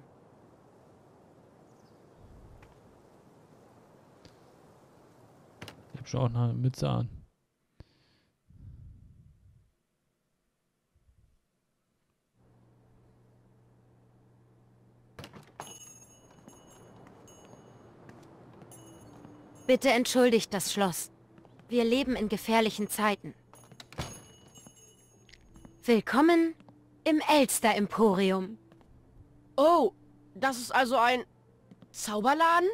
Ich hab schon auch eine Mütze an. Bitte entschuldigt das Schloss. Wir leben in gefährlichen Zeiten. Willkommen im Elster Emporium. Oh, das ist also ein Zauberladen?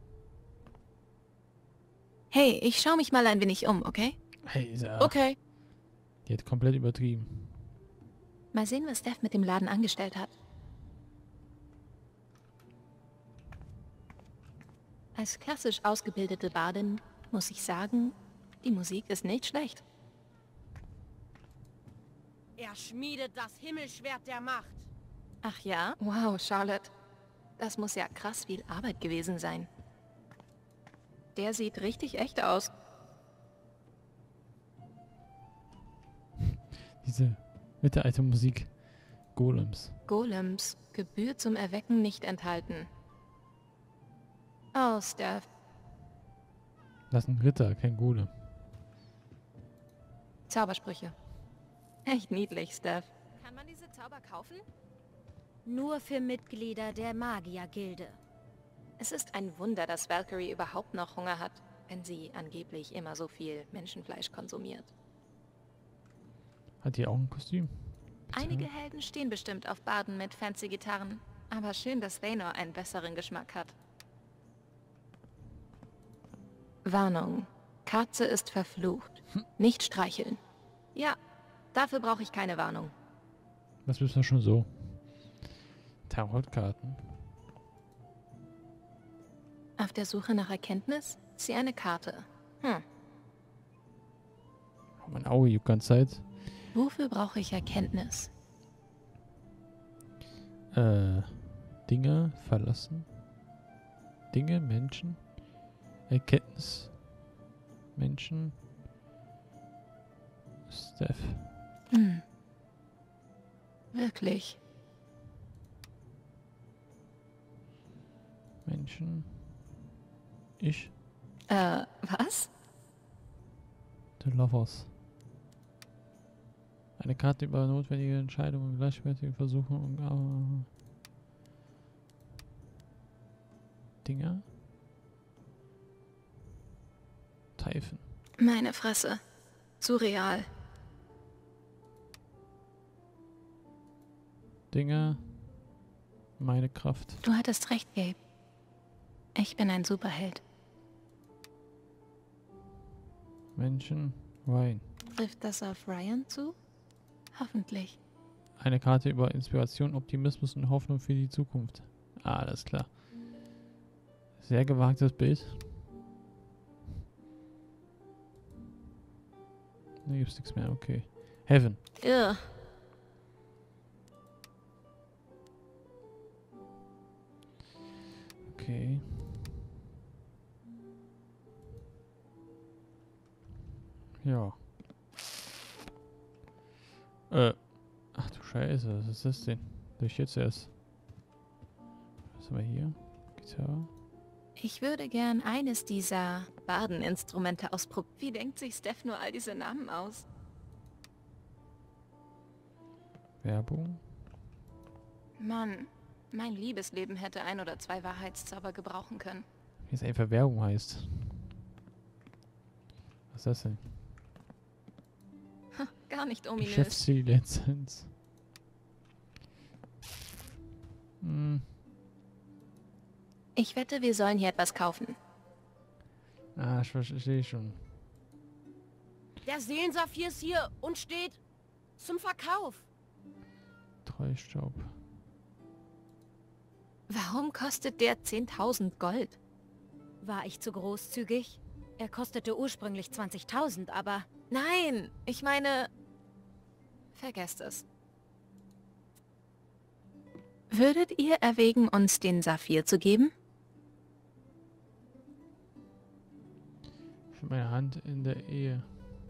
Hey, ich schaue mich mal ein wenig um, okay? Hey, Isa. Okay. Die hat komplett übertrieben. Mal sehen, was Steph mit dem Laden angestellt hat. Als klassisch ausgebildete Bardin muss ich sagen, die Musik ist nicht schlecht. Er schmiedet das Himmelschwert der Macht. Ach ja? Wow, Charlotte. Das muss ja krass viel Arbeit gewesen sein. Der sieht richtig echt aus. Diese Mittelaltermusik. Golems. Golems. Gebühr zum Erwecken nicht enthalten. Oh, Steph. Das ist ein Ritter, kein Golem. Zaubersprüche. Echt niedlich, Steph. Kann man diese Zauber kaufen? Nur für Mitglieder der Magiergilde. Es ist ein Wunder, dass Valkyrie überhaupt noch Hunger hat, wenn sie angeblich immer so viel Menschenfleisch konsumiert. Hat die auch ein Kostüm? Einige Helden stehen bestimmt auf Barden mit fancy Gitarren, aber schön, dass Raynor einen besseren Geschmack hat. Warnung. Katze ist verflucht. Nicht streicheln. Ja, dafür brauche ich keine Warnung. Das wissen wir schon so. Tarotkarten. Auf der Suche nach Erkenntnis? Sieh eine Karte. Mein Auge juckt ganz Zeit. Wofür brauche ich Erkenntnis? Dinge verlassen. Dinge, Menschen. Erkenntnis. Menschen. Steph. Wirklich? Menschen. Ich. Was? The Lovers. Eine Karte über notwendige Entscheidungen, gleichwertige Versuche und Dinger. Typhon. Meine Fresse. Surreal. Dinge. Meine Kraft. Du hattest recht, Gabe. Ich bin ein Superheld. Menschen. Wein. Trifft das auf Ryan zu? Hoffentlich. Eine Karte über Inspiration, Optimismus und Hoffnung für die Zukunft. Alles klar. Sehr gewagtes Bild. Da gibt's nichts mehr, okay. Heaven. Ja. Okay. Ja. Ach du Scheiße, was ist das denn? Durch jetzt erst. Was haben wir hier? Gitarre. Ich würde gern eines dieser Bardeninstrumente ausprobieren. Wie denkt sich Steph nur all diese Namen aus? Werbung. Mann, mein Liebesleben hätte 1 oder 2 Wahrheitszauber gebrauchen können. Wie es einfach Werbung heißt. Was ist das denn? Gar nicht ominös. Geschäftslizenz. Ich wette, wir sollen hier etwas kaufen. Ah, ich verstehe schon. Der Seelensaphir ist hier und steht zum Verkauf. Treustaub. Warum kostet der 10.000 Gold? War ich zu großzügig? Er kostete ursprünglich 20.000, aber... Nein, ich meine... Vergesst es. Würdet ihr erwägen, uns den Saphir zu geben? Für meine Hand in der Ehe.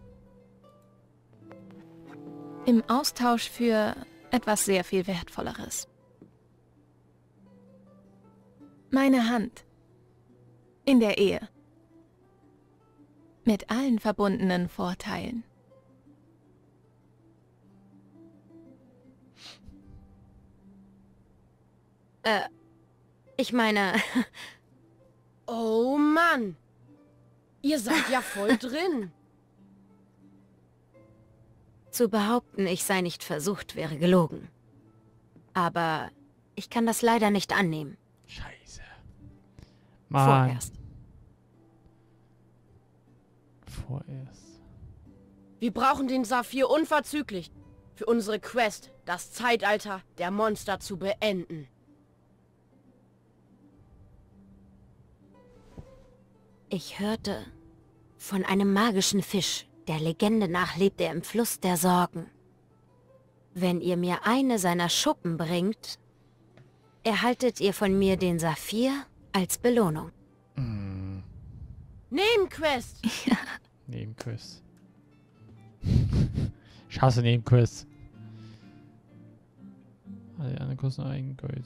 Im Austausch für etwas sehr viel Wertvolleres. Meine Hand. In der Ehe. Mit allen verbundenen Vorteilen. Ich meine... Oh Mann! Ihr seid ja voll drin. Zu behaupten, ich sei nicht versucht, wäre gelogen. Aber ich kann das leider nicht annehmen. Scheiße. Mann. Vorerst. Vorerst. Wir brauchen den Saphir unverzüglich. Für unsere Quest, das Zeitalter der Monster zu beenden. Ich hörte, Von einem magischen Fisch. Der Legende nach lebt er im Fluss der Sorgen. Wenn ihr mir eine seiner Schuppen bringt, erhaltet ihr von mir den Saphir als Belohnung. Nebenquest! Nebenquest. Ich hasse Nebenquests. Alle anderen kosten einen Gold.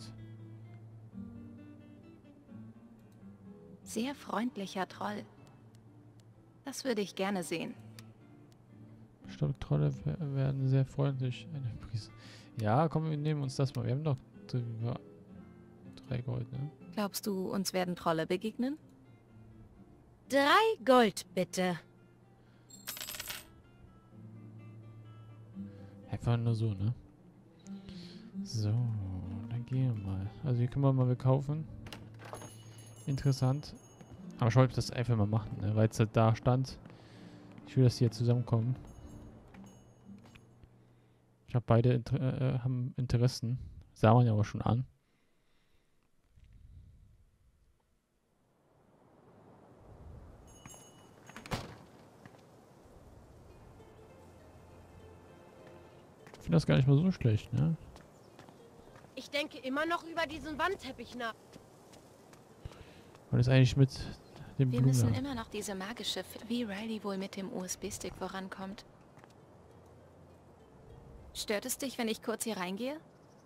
Sehr freundlicher Troll. Das würde ich gerne sehen. Ich glaube, Trolle werden sehr freundlich. Ja, komm, wir nehmen uns das mal. Wir haben doch 3 Gold, ne? Glaubst du, uns werden Trolle begegnen? 3 Gold, bitte. Einfach nur so, ne? So, dann gehen wir mal. Also hier können wir mal kaufen. Interessant. Aber ich wollte das einfach mal machen, ne? Weil es halt da stand. Ich will, dass die hier zusammenkommen. Ich glaube, beide haben Interessen. Sah man ja aber schon an. Ich finde das gar nicht mal so schlecht, ne? Ich denke immer noch über diesen Wandteppich nach. Und ist eigentlich mit dem Wir Blumen. müssen immer noch diese magische wie Riley wohl mit dem USB-Stick vorankommt. Stört es dich, wenn ich kurz hier reingehe?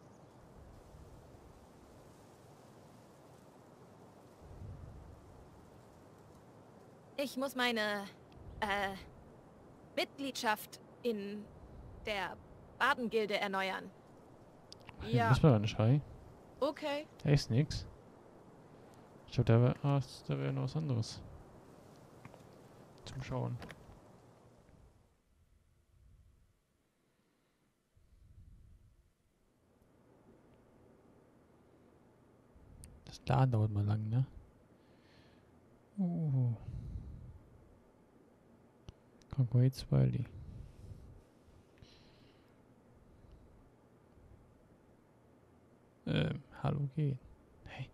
Ich muss meine Mitgliedschaft in der Badengilde erneuern. Ja. Muss man gar nicht rein. Okay. Da ist nix. Ich glaube, da wäre noch was anderes. Zum Schauen. Das Laden dauert mal lang, ne? Conquest Smiley. Hallo gehen. Hey.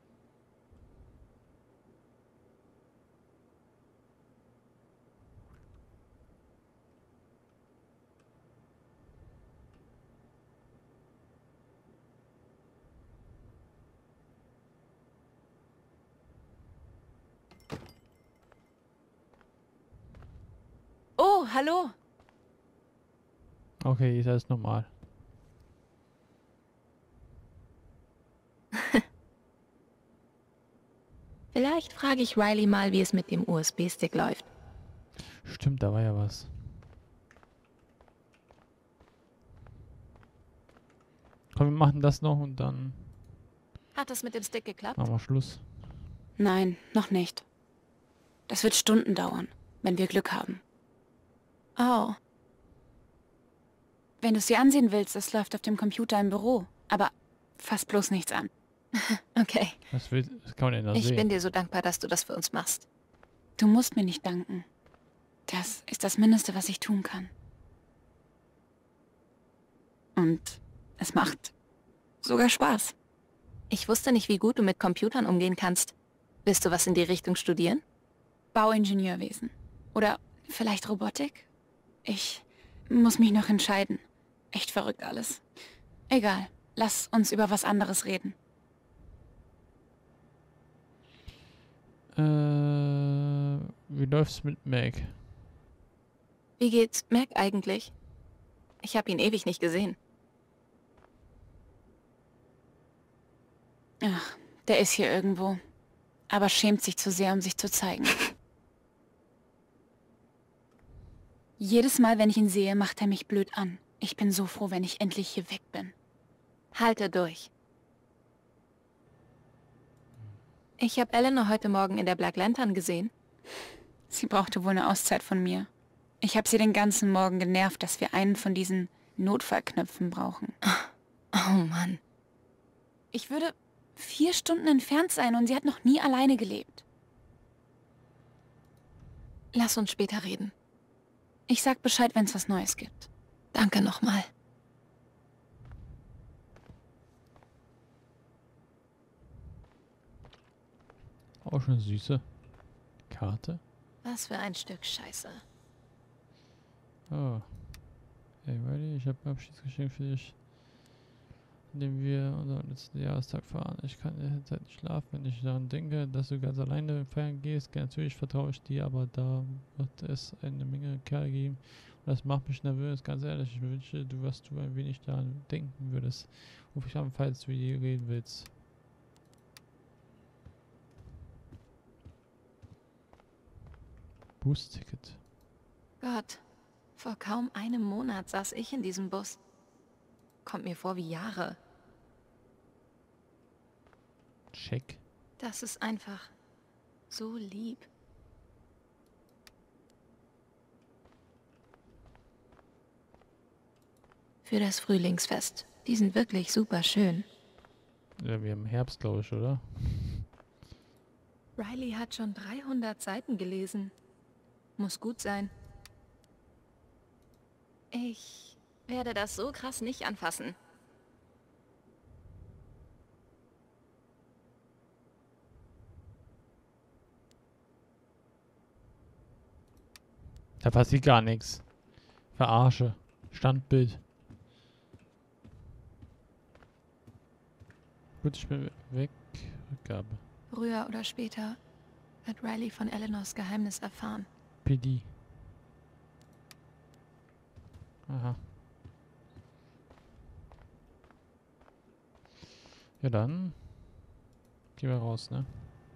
Oh, hallo. Okay, ist alles normal. Vielleicht frage ich Riley mal, wie es mit dem USB-Stick läuft. Stimmt, da war ja was. Komm, wir machen das noch und dann Hat das mit dem Stick geklappt? machen wir Schluss. Nein, noch nicht. Das wird Stunden dauern, wenn wir Glück haben. Oh. Wenn du es dir ansehen willst, es läuft auf dem Computer im Büro. Aber fass bloß nichts an. Okay. Das kann man denn da Ich sehen? bin dir so dankbar, dass du das für uns machst. Du musst mir nicht danken. Das ist das Mindeste, was ich tun kann. Und es macht sogar Spaß. Ich wusste nicht, wie gut du mit Computern umgehen kannst. Willst du was in die Richtung studieren? Bauingenieurwesen. Oder vielleicht Robotik? Ich muss mich noch entscheiden. Echt verrückt alles. Egal, lass uns über was anderes reden. Wie läuft's mit Mac? Wie geht's Mac eigentlich? Ich habe ihn ewig nicht gesehen. Ach, der ist hier irgendwo. Aber schämt sich zu sehr, um sich zu zeigen. Jedes Mal, wenn ich ihn sehe, macht er mich blöd an. Ich bin so froh, wenn ich endlich hier weg bin. Halte durch. Ich habe Eleanor heute Morgen in der Black Lantern gesehen. Sie brauchte wohl eine Auszeit von mir. Ich habe sie den ganzen Morgen genervt, dass wir einen von diesen Notfallknöpfen brauchen. Oh Mann. Ich würde 4 Stunden entfernt sein und sie hat noch nie alleine gelebt. Lass uns später reden. Ich sag Bescheid, wenn es was Neues gibt. Danke nochmal. Auch schon eine süße Karte. Was für ein Stück Scheiße. Oh. Hey, Riley, ich habe ein Abschiedsgeschenk für dich, an dem wir unseren letzten Jahrestag feiern. Ich kann derzeit nicht schlafen, wenn ich daran denke, dass du ganz alleine feiern gehst. Natürlich vertraue ich dir, aber da wird es eine Menge Kerle geben. Und das macht mich nervös, ganz ehrlich. Ich wünsche, du ein wenig daran denken würdest. Ruf ich an, falls du je reden willst. Busticket. Gott, vor kaum einem Monat saß ich in diesem Bus. Kommt mir vor wie Jahre. Check. Das ist einfach so lieb. Für das Frühlingsfest. Die sind wirklich super schön. Ja, wir haben Herbst, glaube ich, oder? Riley hat schon 300 Seiten gelesen. Muss gut sein. Ich werde das so krass nicht anfassen. Da passiert gar nichts. Verarsche. Standbild. Gut, ich bin weg. Rückgabe. Früher oder später wird Riley von Eleanors Geheimnis erfahren. PD. Aha. Ja dann. Gehen wir raus, ne?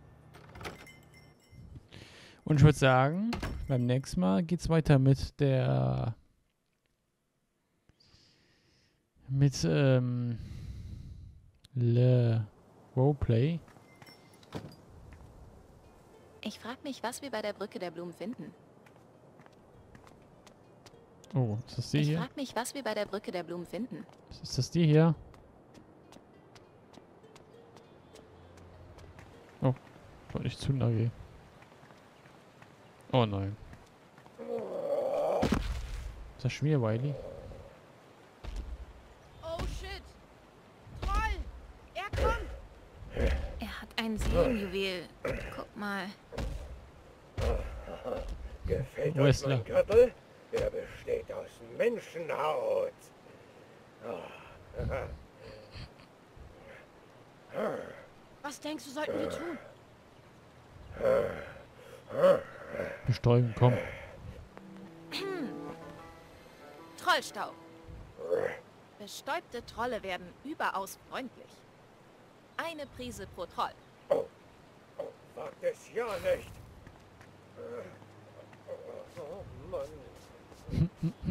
Und ich würde sagen, beim nächsten Mal geht's weiter mit der Le Roleplay. Ich frage mich, was wir bei der Brücke der Blumen finden. Oh, ist das die hier? Ich frage mich, was wir bei der Brücke der Blumen finden. Ist das die hier? Oh, ich wollte nicht zu nah gehen. Oh nein. Ist das schon wieder Wiley? Oh shit! Troll! Er kommt! Er hat ein Seelenjuwel. Guck mal. Gefällt euch mein Gürtel? Er besteht aus Menschenhaut. Was denkst du, sollten wir tun? Bestäuben, komm. Trollstaub. Bestäubte Trolle werden überaus freundlich. Eine Prise pro Troll. Wagt es ja nicht. Oh Mann.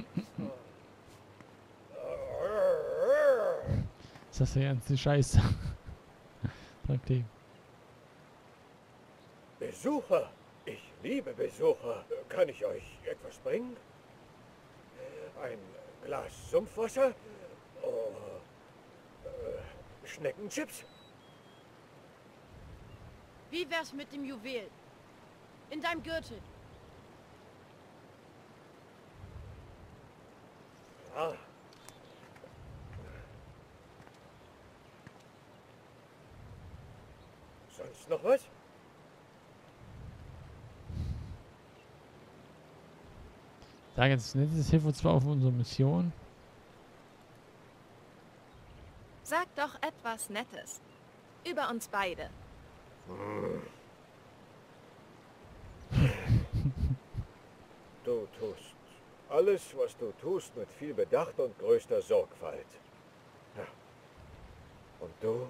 Ist das der ganze Scheiße? Sagt ihm. Besucher. Ich liebe Besucher. Kann ich euch etwas bringen? Ein Glas Sumpfwasser? Oh, Schneckenchips? Wie wär's mit dem Juwel? In deinem Gürtel. Ah. Sonst noch was? Sag jetzt nicht, das hilft uns zwar auf unserer Mission. Sag doch etwas Nettes. Über uns beide. Du tust alles, was du tust, mit viel Bedacht und größter Sorgfalt. Ja. Und du?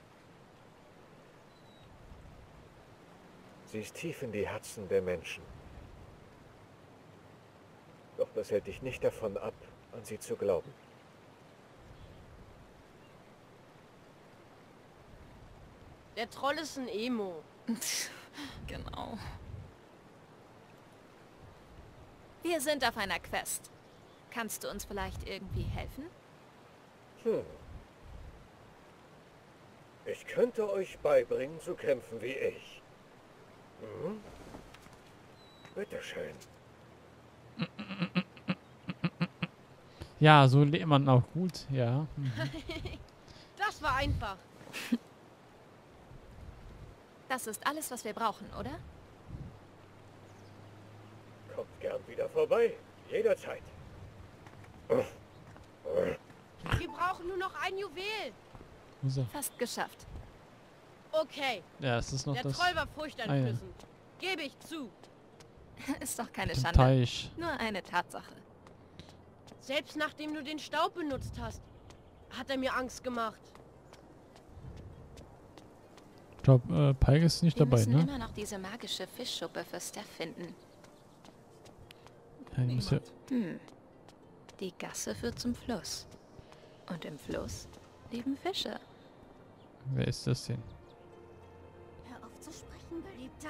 Siehst tief in die Herzen der Menschen. Doch das hält dich nicht davon ab, an sie zu glauben. Der Troll ist ein Emo. Genau. Wir sind auf einer Quest. Kannst du uns vielleicht irgendwie helfen? Ich könnte euch beibringen, zu kämpfen wie ich. Hm? Bitteschön. Ja, so lebt man auch gut, ja. Das war einfach. Das ist alles, was wir brauchen, oder? Wieder vorbei. Jederzeit. Wir brauchen nur noch ein Juwel. Wo ist er? Fast geschafft. Okay. Ja, es ist noch Der das... Troll war furchteinflößend. Gebe ich zu. Ist doch keine Mit dem Schande. Teich. Nur eine Tatsache. Selbst nachdem du den Staub benutzt hast, hat er mir Angst gemacht. Ich glaube, Pike ist nicht Wir dabei, müssen ne? immer noch diese magische Fischschuppe für Steph finden. Ja, die muss ja... Die Gasse führt zum Fluss. Und im Fluss leben Fische. Wer ist das denn? Hör auf zu sprechen, Geliebter.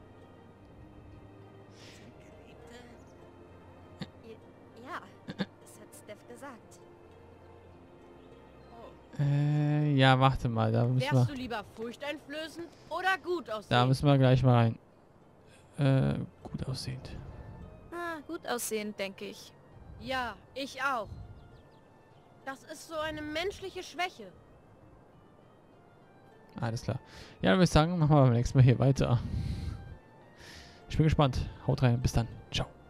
Ja, das hat Steph gesagt. Ja, warte mal, da müssen Wärst du wir... lieber furchteinflößend oder gut aussehen? Da müssen wir gleich mal rein. Gut aussehend. Ah, gut aussehend, denke ich. Ja, ich auch. Das ist so eine menschliche Schwäche. Alles klar. Ja, dann würde ich sagen, machen wir beim nächsten Mal hier weiter. Ich bin gespannt. Haut rein, bis dann. Ciao.